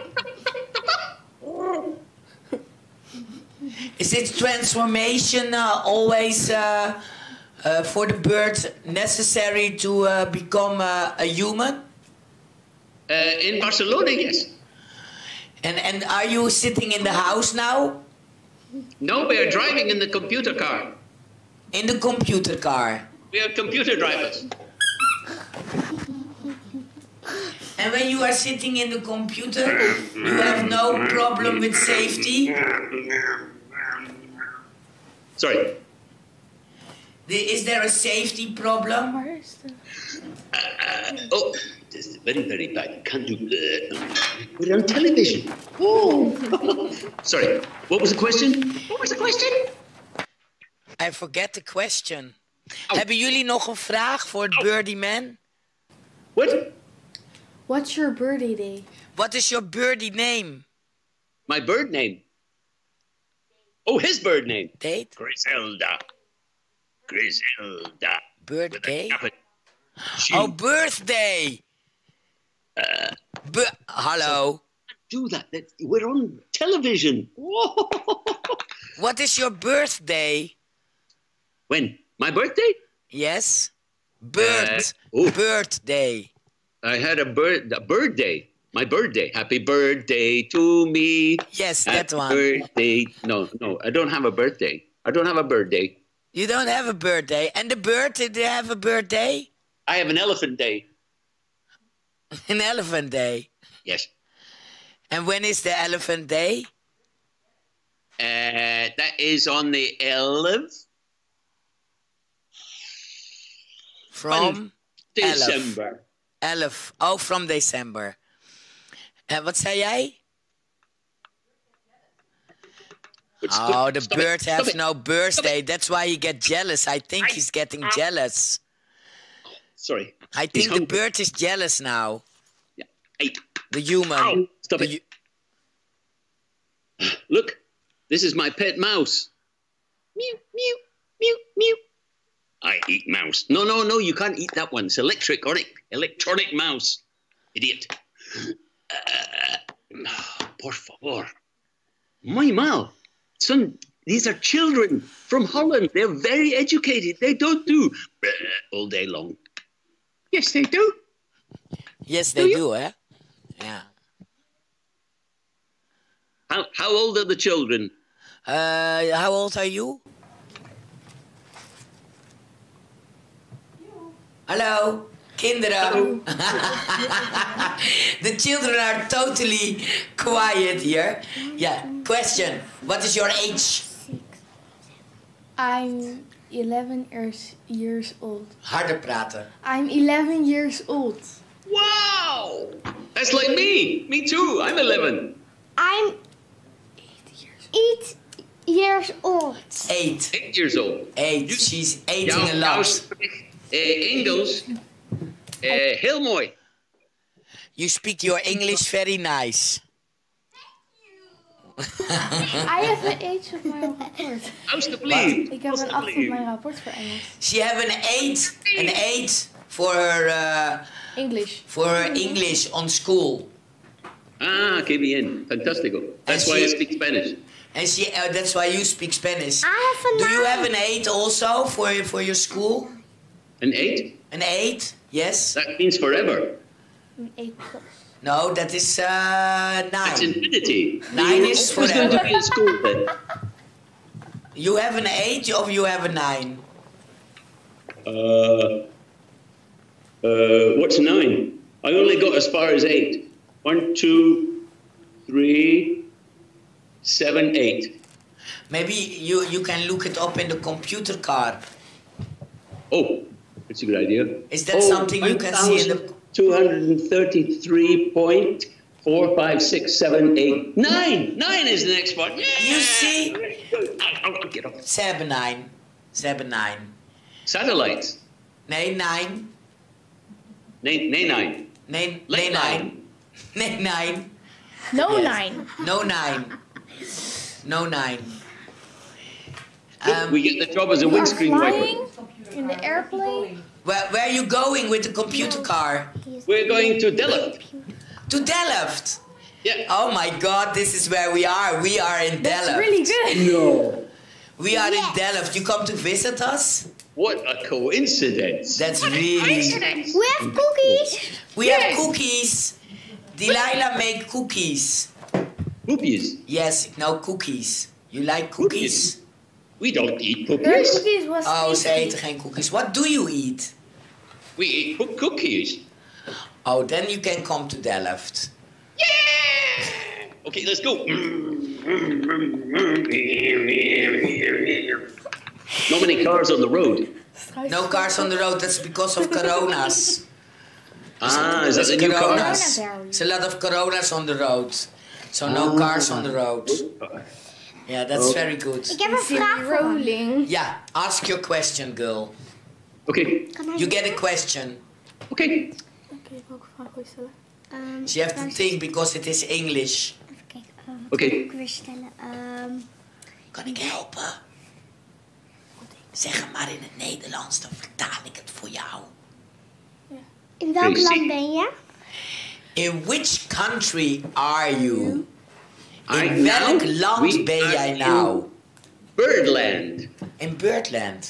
Is this transformation uh, always uh, uh, for the bird necessary to uh, become uh, a human? Uh, in Barcelona, yes. And and are you sitting in the house now? No, we are driving in the computer car. In the computer car. We are computer drivers. And when you are sitting in the computer, you have no problem with safety? Sorry. The- Is there a safety problem? Uh, oh, this is very, very bad. You can't do that. We're on television. Oh. Sorry. What was the question? What was the question? I forget the question. Hebben jullie nog een vraag voor het Birdie Man? What? What's your birdie day? What is your birdie name? My bird name. Oh, his bird name. Date? Griselda. Griselda. Birthday? She- Oh, birthday! Uh, Bu- Hallo. do that. That- We're on television. What is your birthday? When? My birthday? Yes? Bird. Uh, oh. Birthday. I had a bird, a birthday. My birthday. Happy birthday to me. Yes, Happy that one. Birthday. No, no, I don't have a birthday. I don't have a birthday. You don't have a birthday. And the bird, did they have a birthday? I have an elephant day. An elephant day. Yes. And when is the elephant day? Uh, that is on the eleventh From? December. Elf. Oh, from December. En wat zei jij? Oh, the Stop bird it. Stop has it. no birthday. That's why you get jealous. I think I- he's getting jealous. Sorry. I He's think the hungry. bird is jealous now. Yeah. Hey, The human. Ow. Stop The it. Look, this is my pet mouse. Mew, mew, mew, mew. I eat mouse. No, no, no, you can't eat that one. It's electronic, electronic mouse. Idiot. Uh, por favor. Muy mal. Son, these are children from Holland. They're very educated. They don't do all day long. Yes, they do. Yes, Do they you? do, eh? Yeah. How, how old are the children? Uh, how old are you? Hallo, kinderen. The children are totally quiet here. Yeah, question. What is your age? I'm eleven years, years old. Harder praten. I'm eleven years old. Wow! That's like me. Me too. I'm eleven. I'm eight years old. Eight. Eight years old. Eight. She's eating Jouw, a jouw lot. spreek, eh, Engels. eh, heel mooi. You speak your English very nice. I have an eight op mijn rapport. Alsjeblieft. Ik heb een acht op mijn rapport voor Engels. She have an eight, an eight for her uh, English. for her English on school, Ah, qué bien. Fantástico. That's And why I she- speak Spanish. and she uh, that's why you speak Spanish. I have a Do you nine. have an eight also for for your school? An eight? An eight? Yes. That means forever. Een eight plus. No, that is uh, That's nine. infinity. Nine You're is always going to forever. be in school then. You have an eight or you have a nine? Uh, Uh, what's nine? I only got as far as eight. One, two, three, seven, eight. Maybe you, you can look it up in the computer card. Oh, that's a good idea. Is that oh, something you can see in the... two hundred thirty-three point four five six seven eight nine. Nine is the next one. Yeah. You see? I'll, I'll get up. Seven, nine. Seven, nine. Satellites. Nee, nine. Nee, nee, nine. Nee, Late nee, nine. Nee, nine. No Yes. nine. No nine. No nine. Look, Um, we get the job as a You are windscreen flying wiper. in the airplane. where, where are you going with the computer car? We're going to Delft. To Delft. Yeah. Oh my God, this is where we are. We are in That's Delft. really good. No. We are Yes. in Delft. You come to visit us? What a coincidence. That's really... We have cookies. We have cookies. Delilah make cookies. Cookies. Yes, no cookies. You like cookies? We don't eat Her cookies. cookies was Oh, ze tasty. eten geen cookies. What do you eat? We eat co- cookies. Oh, then you can come to Delft. Okay, let's go. Not many cars on the road. No cars on the road. That's because of coronas. Ah, is that There's the new car? coronas. There's a lot of coronas on the road. So no cars on the road. Yeah, that's Oh. very good. Ik heb een vraag voor hem. Rolling. Yeah, ask your question, girl. Okay, Kan hij You get a question. okay. Oké, welke vraag wil je stellen? Ehm, So you have to waar- think because it is English. Even kijken. eh, wat Oké. kan ik weer stellen? Ehm, Kan ik helpen? Zeg het maar in het Nederlands, dan vertaal ik het voor jou. in welk Basic. land ben je? In which country are you? I In welk now land we ben are jij in nou? Birdland. In Birdland.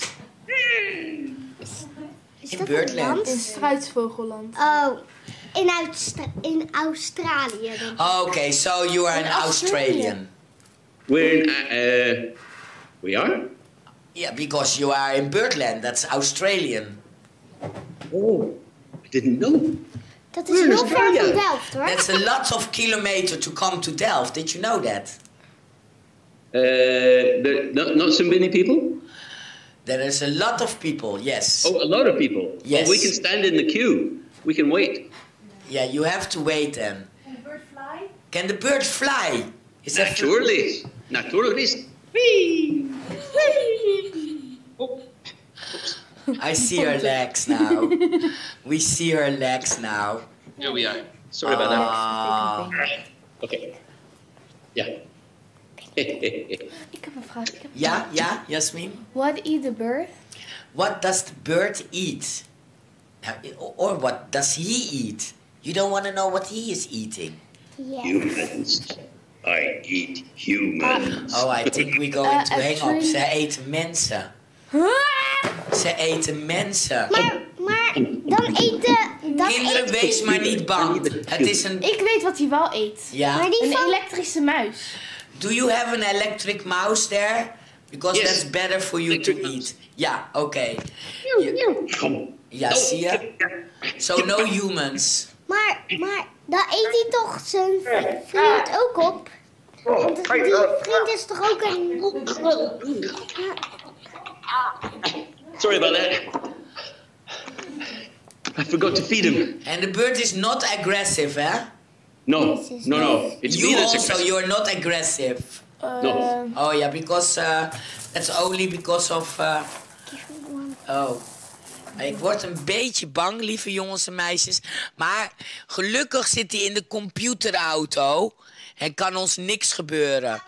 Is In dat Birdland. een land? In struisvogelland. Oh, in, Austra- in Australië. Dan. Okay, so you are an In Australia. Australian. We're in, uh, uh, we are? Yeah, because you are in Birdland. That's Australian. Oh, I didn't know. Dat is We're in heel ver van Australia. Delft hoor. That's a lot of kilometer to come to Delft. Did you know that? Uh, the, not, not so many people? There is a lot of people, yes. Oh, a lot of people. Yes. Well, we can stand in the queue. We can wait. Yeah, you have to wait then. Can the bird fly? Can the bird fly? Is that Naturally. Naturally. Whee! Oh. I see her legs now. We see her legs now. Here we are. Sorry about that. Ah. Okay. Yeah. Ik heb een vraag. Ik heb een Ja, vraag. ja, Yasmin? What eat the bird? What does the bird eat? Now, or what does he eat? You don't want to know what he is eating. Yes. Humans. I eat humans. Oh, I think we going Uh, to hang up. actually- Ze eten mensen. Ze eten mensen. Maar, maar dan eten... Dan Kinderen, eet, wees maar niet bang. Het is een... Ik weet wat hij wel eet. Ja. maar die Een van... elektrische muis. Do you have an electric mouse there? Because Yes. that's better for you Electric to mouse. eat. Ja, oké. Come. Ja, zie je? So no humans. Maar, maar dan eet hij toch zijn vri- vriend ook op? Want die vriend is toch ook een... Sorry about that. I forgot to feed him. And the bird is not aggressive, eh? No, no, no. It's You me that's also, aggressive. you're not aggressive. Uh, No. Oh yeah, because uh, that's only because of. Uh, oh. Ik word een beetje bang, lieve jongens en meisjes. Maar gelukkig zit hij in de computerauto. En kan ons niks gebeuren.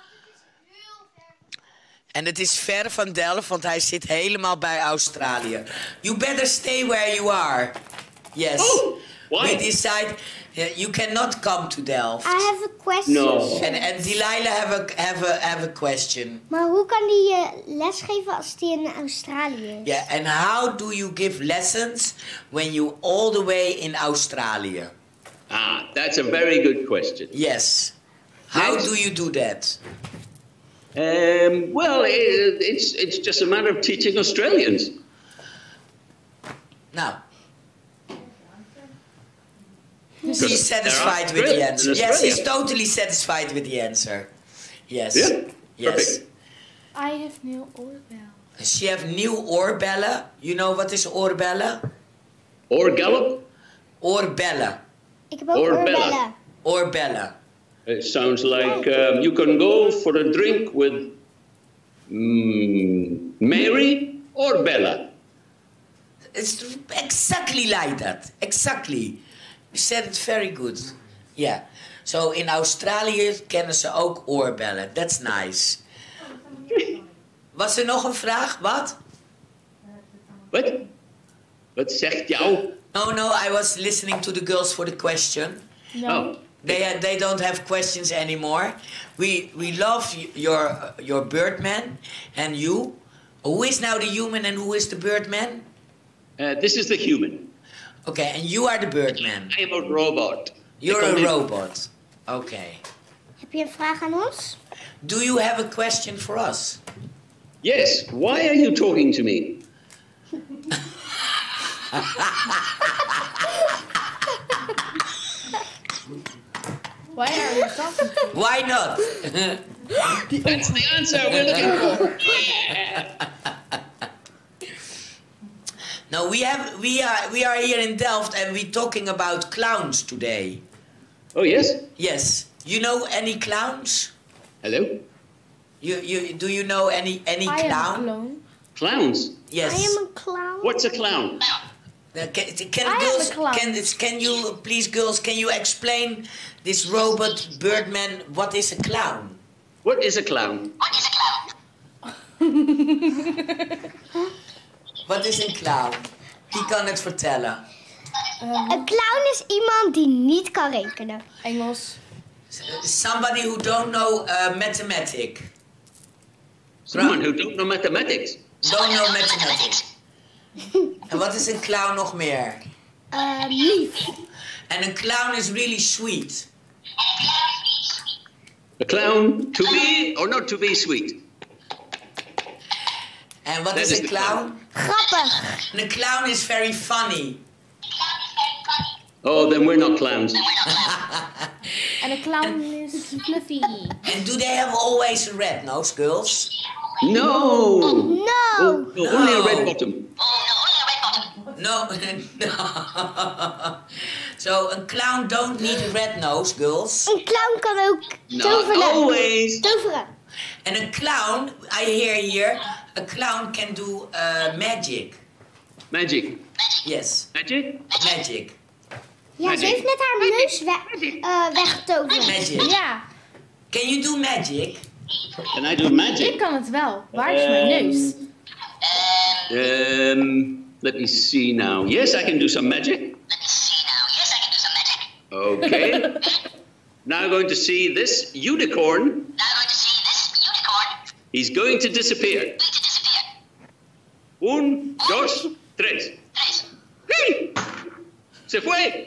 En het is ver van Delft, want hij zit helemaal bij Australië. You better stay where you are. Yes. Oh, why? We decide uh, you cannot come to Delft. I have a question. No. And, and Delilah have a, have a, have a question. Maar hoe kan die je lesgeven als die in Australië is? Yeah, and how do you give lessons when you all the way in Australia? Ah, that's a very good question. Yes. How Next. do you do that? Um, well, it, it's it's just a matter of teaching Australians. Nou, He's satisfied with the answer. Yes, he's totally satisfied with the answer. Yes. Yeah? Yes. Perfect. I have new oorbellen. She have new oorbellen. You know what is oorbellen? Oorgallop? Oorbellen. Ik heb ook Oorbellen. oorbellen. Oorbellen. It sounds like um, you can go for a drink with mm, Mary or Bella. It's exactly like that. Exactly. You said it very good. Yeah. So in Australië kennen ze ook oorbellen. That's nice. Was er nog een vraag? Wat? Wat? Wat zegt jou? No, no, I was listening to the girls for the question. No. Oh. They they don't have questions anymore. We we love y- your your Birdman and you. Who is now the human and who is the Birdman? Uh, this is the human. Okay, and you are the Birdman. I am a robot. You're Ik a kom in- robot. Okay. Heb je een vraag aan ons? Do you have a question for us? Yes. Why are you talking to me? Why are you talking to me? Why not? That's the answer we're looking for. No, we have we are we are here in Delft and we're talking about clowns today. Oh yes. Yes. You know any clowns? Hello. You you do you know any any I am a clown? clone. Clowns. Yes. I am a clown. What's a clown? Uh, can, can, I am girls, a clown. can, can you, please, girls, can you explain this robot Birdman, what is a clown? What is a clown? Wat is een clown? Wie kan het vertellen? Een clown is iemand die niet kan rekenen. Engels. Somebody who don't know uh, mathematics. Someone who don't know mathematics. Don't know mathematics. En wat is een clown nog meer? Uh, lief. En een clown is really sweet. A clown to be or not to be sweet. En wat That is is een the clown? Grappig. En een clown is very funny. Oh, then we're not clowns. En een clown is fluffy. And do they have always a red nose, girls? No. No. Oh, no, only a red bottom. No, no. So a clown don't need a red nose, girls. Een clown kan ook Not toveren. always. Toveren. And a clown, I hear here, a clown can do uh, magic. Magic. Yes, Magic? magic. Ja, Magic. ze heeft net haar neus we uh, weggetoverd. Magic. Ja, Can you do magic? Can I do ik magic? kan het wel. Waar is mijn neus? Um, let me see now. Yes, I can do some magic. Okay. Now I'm going to see this unicorn. He's going to disappear. Un, dos, tres. Hey! Se fue!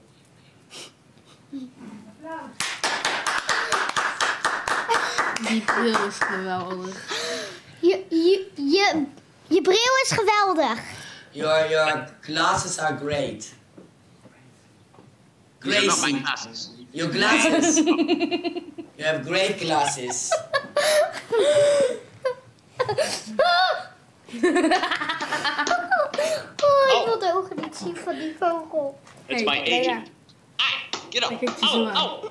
Die bril is geweldig. Je, je, je, je bril is geweldig. Your your glasses are great. These are not my Gracie, glasses. your glasses. You have great glasses. Oh, ik wil de ogen niet zien van die vogel. That's Hey, my Leila. agent. Ah, get up. Kijk, het is Ow, waar. ow.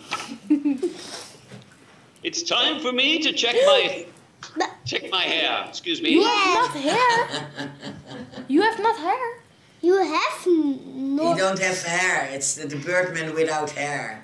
It's time for me to check my check my hair. Excuse me. You have not hair. You have not hair. You have You not. don't have hair. It's the, the Birdman without hair.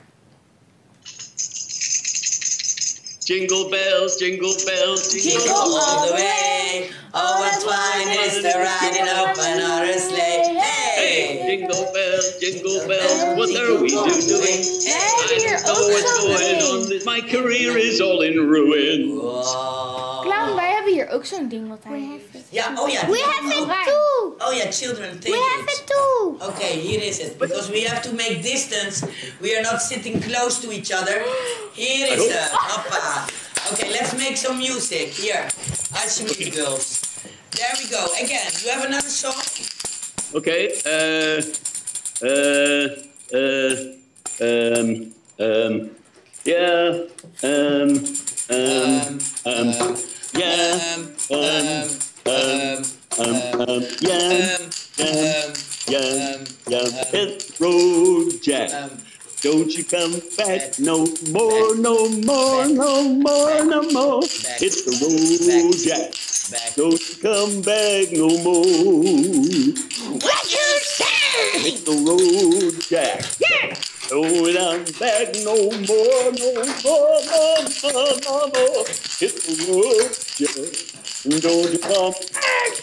Jingle bells, jingle bells, jingle, Jingle all the way. Oh, what fun is the riding up on a sleigh. Hey, Hey! jingle bells, jingle bells, what are we doing? I don't know what's going on. My career is all in ruin. Wow. Clown, wij hebben hier ook zo'n ding wat hij heeft. Ja, oh ja. We die- have oh, it too. Oh yeah, children, take We have it. it too. Okay, here is it. Because we have to make distance. We are not sitting close to each other. Here is it. Hoppa. Okay, let's make some music. Here. Alsjeblieft, girls. There we go. Again, you have another song? Okay, uh, uh, uh, um, um, yeah, um, um, um, yeah, um, um, um, um, yeah, yeah, yeah, yeah, hit the road, Jack. Don't you come back no more, no more, no more, no more. Hit the road, Jack. Don't you come back no more. What you say? Hit the road, Jack. Yeah. Don't I'm back no more, no more, no more, no more. Hit the road, Jack. Don't you come back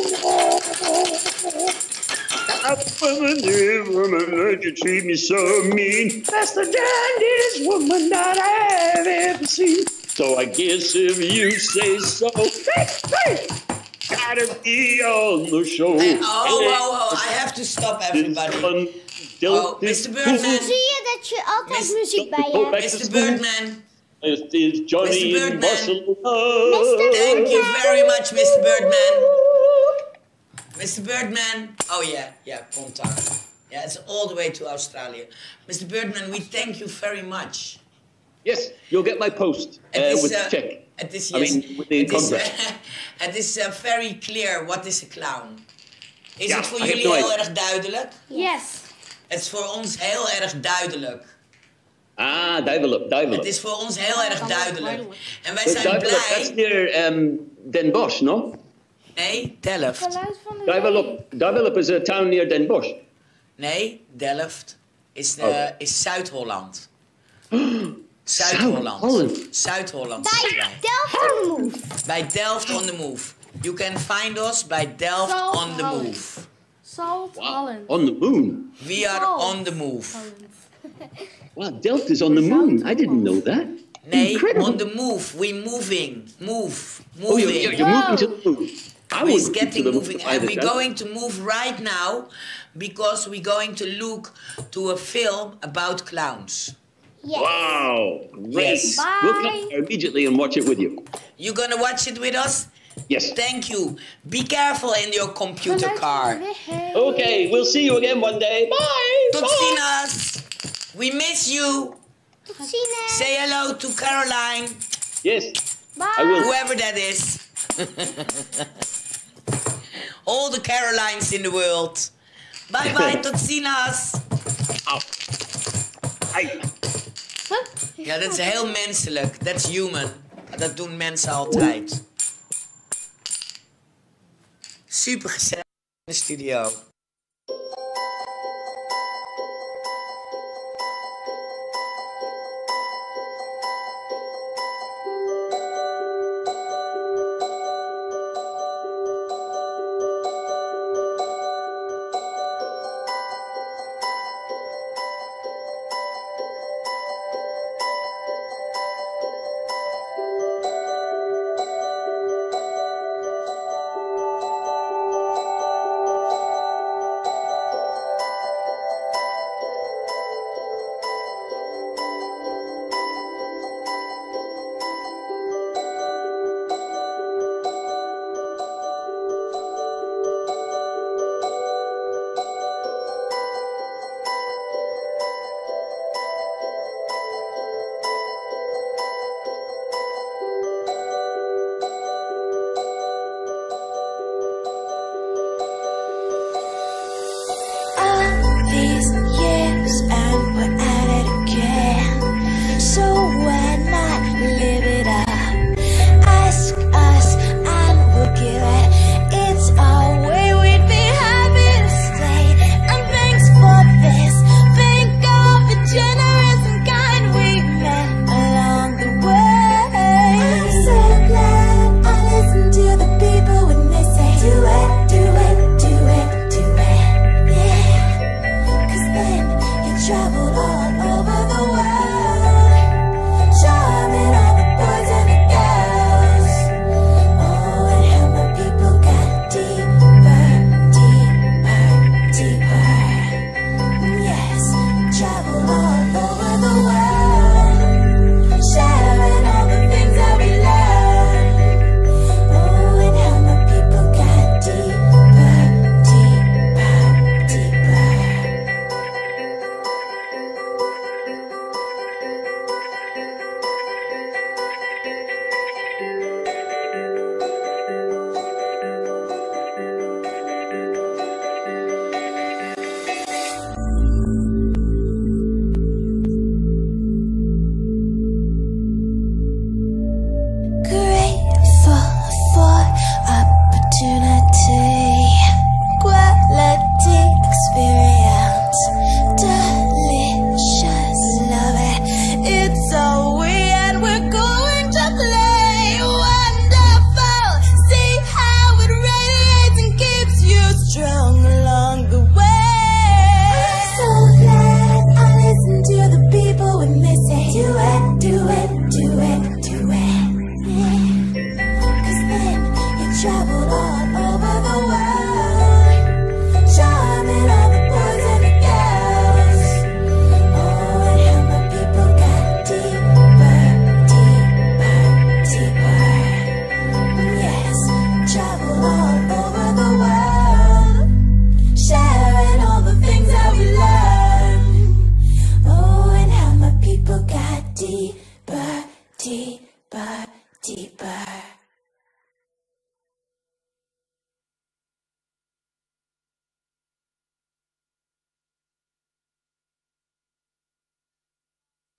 no more. I'm woman, dear woman, that you treat me so mean. That's the dandiest woman that I have ever seen. So I guess if you say so, hey, hey, gotta be on the show. And, oh, oh, oh, I have to stop everybody. Oh, mister Birdman. Zie je dat je altijd muziek bij je hebt? mister Birdman. It is Johnny mister in Birdman. Barcelona. Thank you very much, mister Birdman. mister Birdman. Oh, yeah, yeah, contact. Yeah, it's all the way to Australia. mister Birdman, we thank you very much. Yes, you'll get my post uh, It is, with uh, the check. It is, I yes. mean, with the it is, contract. Het is uh, very clear what is a clown. Is Ja, het voor I jullie have no heel idea. erg duidelijk? Yes. Het is voor ons heel erg duidelijk. Ah, Duivelop, Duivelop. Het is voor ons heel erg duidelijk. En wij But zijn Duivelop, that's blij... near um, Den Bosch, no? Nee, Delft. Geluid van de Duivelop, Duivelop is a town near Den Bosch. Nee, Delft is, uh, Oh. is Zuid-Holland. Zuid-Holland. Zuid-Holland. Zuid-Holland. Bij zitten wij. Delft on the Move. Bij Delft on the Move. You can find us bij Delft Salt on the Holland. Move. Salt Holland. On the moon. We are Salt on the move. Wow, Delft is on the moon. I didn't know that. Nee, Incredible. on the move. We moving. Move. Oh, Moving. you're, you're, you're moving to the moon. I We're wouldn't getting consider moving, that and either, we're Delft. going to move right now because we're going to look to a film about clowns. Yes. Wow, great. Yes. We'll come there immediately and watch it with you. You gonna watch it with us? Yes. Thank you. Be careful in your computer Geluid van car. de weg. Okay, we'll see you again one day. Bye. Tot Bye. ziens. We miss you. Tot ziens. Say hello to Caroline, Yes, Bye. I will. whoever that is. All the Carolines in the world. Bye bye, tot ziens. Au. Ai. Ja, dat is heel menselijk. That's human. Dat doen mensen altijd. Super gezellig in de studio.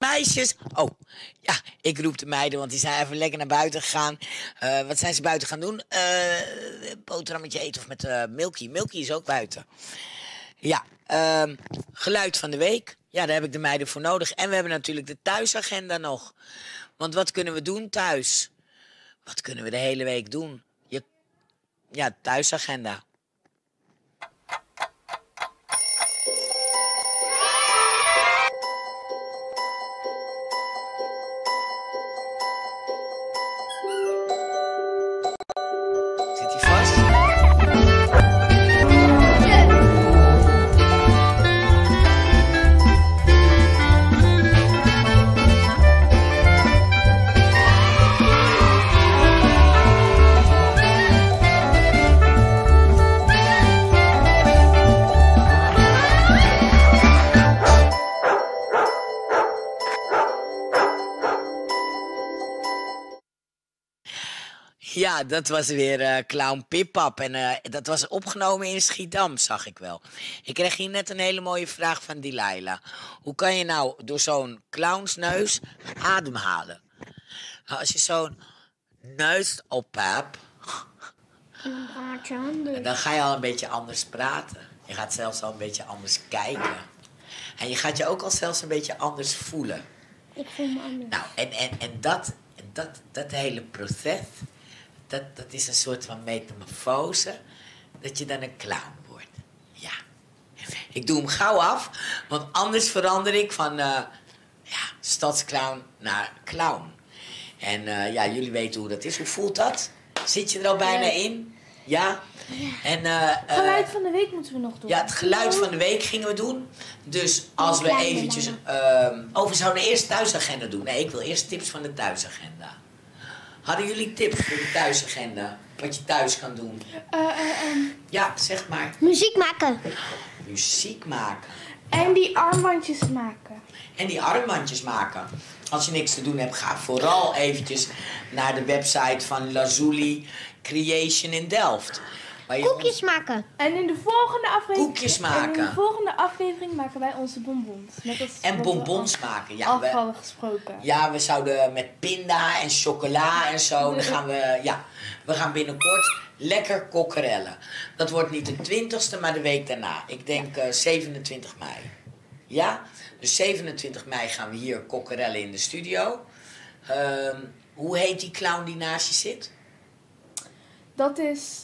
Meisjes. Oh, ja, ik roep de meiden, want die zijn even lekker naar buiten gegaan. Uh, wat zijn ze buiten gaan doen? Uh, boterhammetje eten of met uh, Milky. Milky is ook buiten. Ja, uh, geluid van de week. Ja, daar heb ik de meiden voor nodig. En we hebben natuurlijk de thuisagenda nog. Want wat kunnen we doen thuis? Wat kunnen we de hele week doen? Je... Ja, thuisagenda. Zit hij vast? Ja, dat was weer uh, Clown Pip-Pap. En uh, dat was opgenomen in Schiedam, zag ik wel. Ik kreeg hier net een hele mooie vraag van Delilah. Hoe kan je nou door zo'n clownsneus ademhalen? Nou, als je zo'n neus op hebt, dan ga je al een beetje anders praten. Je gaat zelfs al een beetje anders kijken. En je gaat je ook al zelfs een beetje anders voelen. Ik voel me anders. Nou, en, en, en dat, dat, dat hele proces... Dat, dat is een soort van metamorfose, dat je dan een clown wordt. Ja. Ik doe hem gauw af, want anders verander ik van uh, ja, stadsclown naar clown. En uh, ja, jullie weten hoe dat is. Hoe voelt dat? Zit je er al bijna in? Ja? En, uh, uh, geluid van de week moeten we nog doen. Ja, het geluid van de week gingen we doen. Dus als we eventjes... Uh, oh, we zouden eerst thuisagenda doen. Nee, ik wil eerst tips van de thuisagenda. Hadden jullie tips voor de thuisagenda? Wat je thuis kan doen? Uh, uh, um. Ja, zeg maar. Muziek maken. Muziek maken. En die armbandjes maken. En die armbandjes maken. Als je niks te doen hebt, ga vooral eventjes naar de website van Lazuli Creation in Delft. Koekjes ons... maken. En in de volgende aflevering... Koekjes maken. En in de volgende aflevering maken wij onze bonbons. Met als en bonbons maken. Ja, we hadden we, gesproken. Ja, we zouden met pinda en chocola en zo. Dan gaan we, ja, we gaan binnenkort lekker kokkerellen. Dat wordt niet de twintigste, maar de week daarna. Ik denk uh, zevenentwintig mei. Ja? Dus zevenentwintig mei gaan we hier kokkerellen in de studio. Uh, hoe heet die clown die naast je zit? Dat is...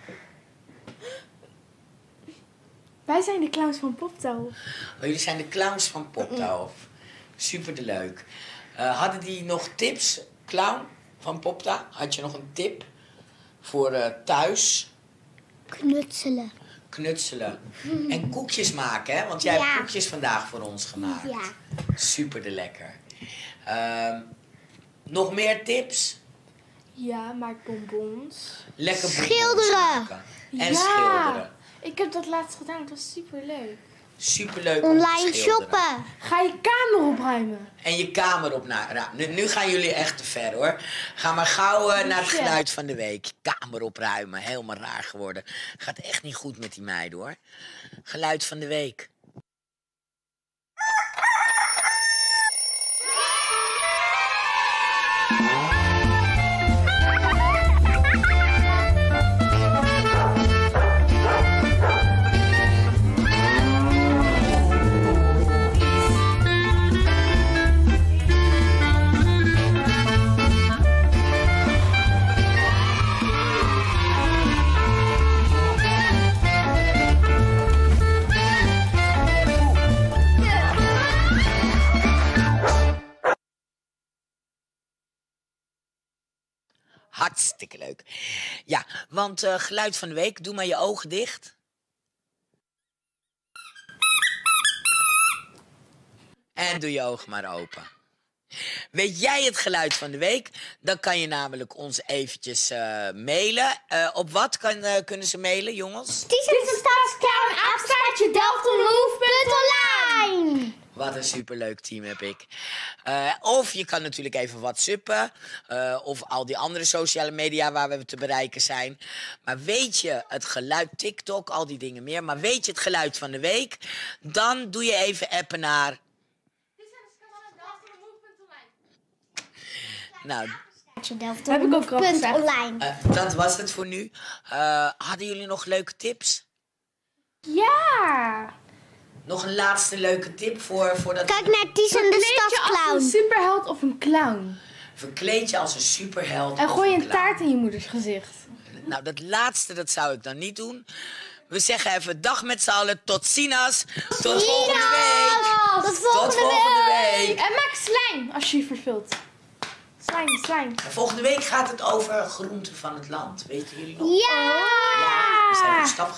Wij zijn de clowns van Poptouw. Oh, jullie zijn de clowns van Poptouw. Super de leuk. Uh, hadden die nog tips, clown van Poptouw? Had je nog een tip voor uh, thuis? Knutselen. Knutselen. En koekjes maken, hè? Want jij ja. hebt koekjes vandaag voor ons gemaakt. Ja. Super de lekker. Uh, nog meer tips? Ja, maak bonbons. Lekker bonbons schilderen. Maken. En ja. schilderen. Ik heb dat laatst gedaan, het was super leuk. Superleuk. Online shoppen. Ga je kamer opruimen. En je kamer op naar. Nou, nu, nu gaan jullie echt te ver hoor. Ga maar gauw uh, naar het geluid van de week. Kamer opruimen, helemaal raar geworden. Gaat echt niet goed met die meiden hoor. Geluid van de week. Hartstikke leuk. Ja, want uh, geluid van de week. Doe maar je ogen dicht. En doe je ogen maar open. Weet jij het geluid van de week? Dan kan je namelijk ons eventjes uh, mailen. Uh, op wat kan, uh, kunnen ze mailen, jongens? Het is een stadsclown, apenstaartje delftenmove punt online. Wat een superleuk team heb ik. Uh, of je kan natuurlijk even whatsappen. Uh, of al die andere sociale media waar we te bereiken zijn. Maar weet je het geluid, TikTok, al die dingen meer. Maar weet je het geluid van de week? Dan doe je even appen naar... Nou, Delft Heb ik ook al punt gezegd. online. uh, dat was het voor nu. Uh, hadden jullie nog leuke tips? Ja! Nog een laatste leuke tip voor, voor dat... Kijk naar Ties en de Verkleed je als Stafclown. een superheld of een clown. Verkleed je als een superheld. En of gooi een een clown. taart in je moeders gezicht. Nou, dat laatste, dat zou ik dan niet doen. We zeggen even dag met z'n allen. Tot ziens. Tot volgende week. Tot volgende, Tot volgende week. En maak slijm als je je verveelt. Slijm, slijm. En volgende week gaat het over groenten van het land. Weten jullie nog? Ja! Ja, we zijn op stap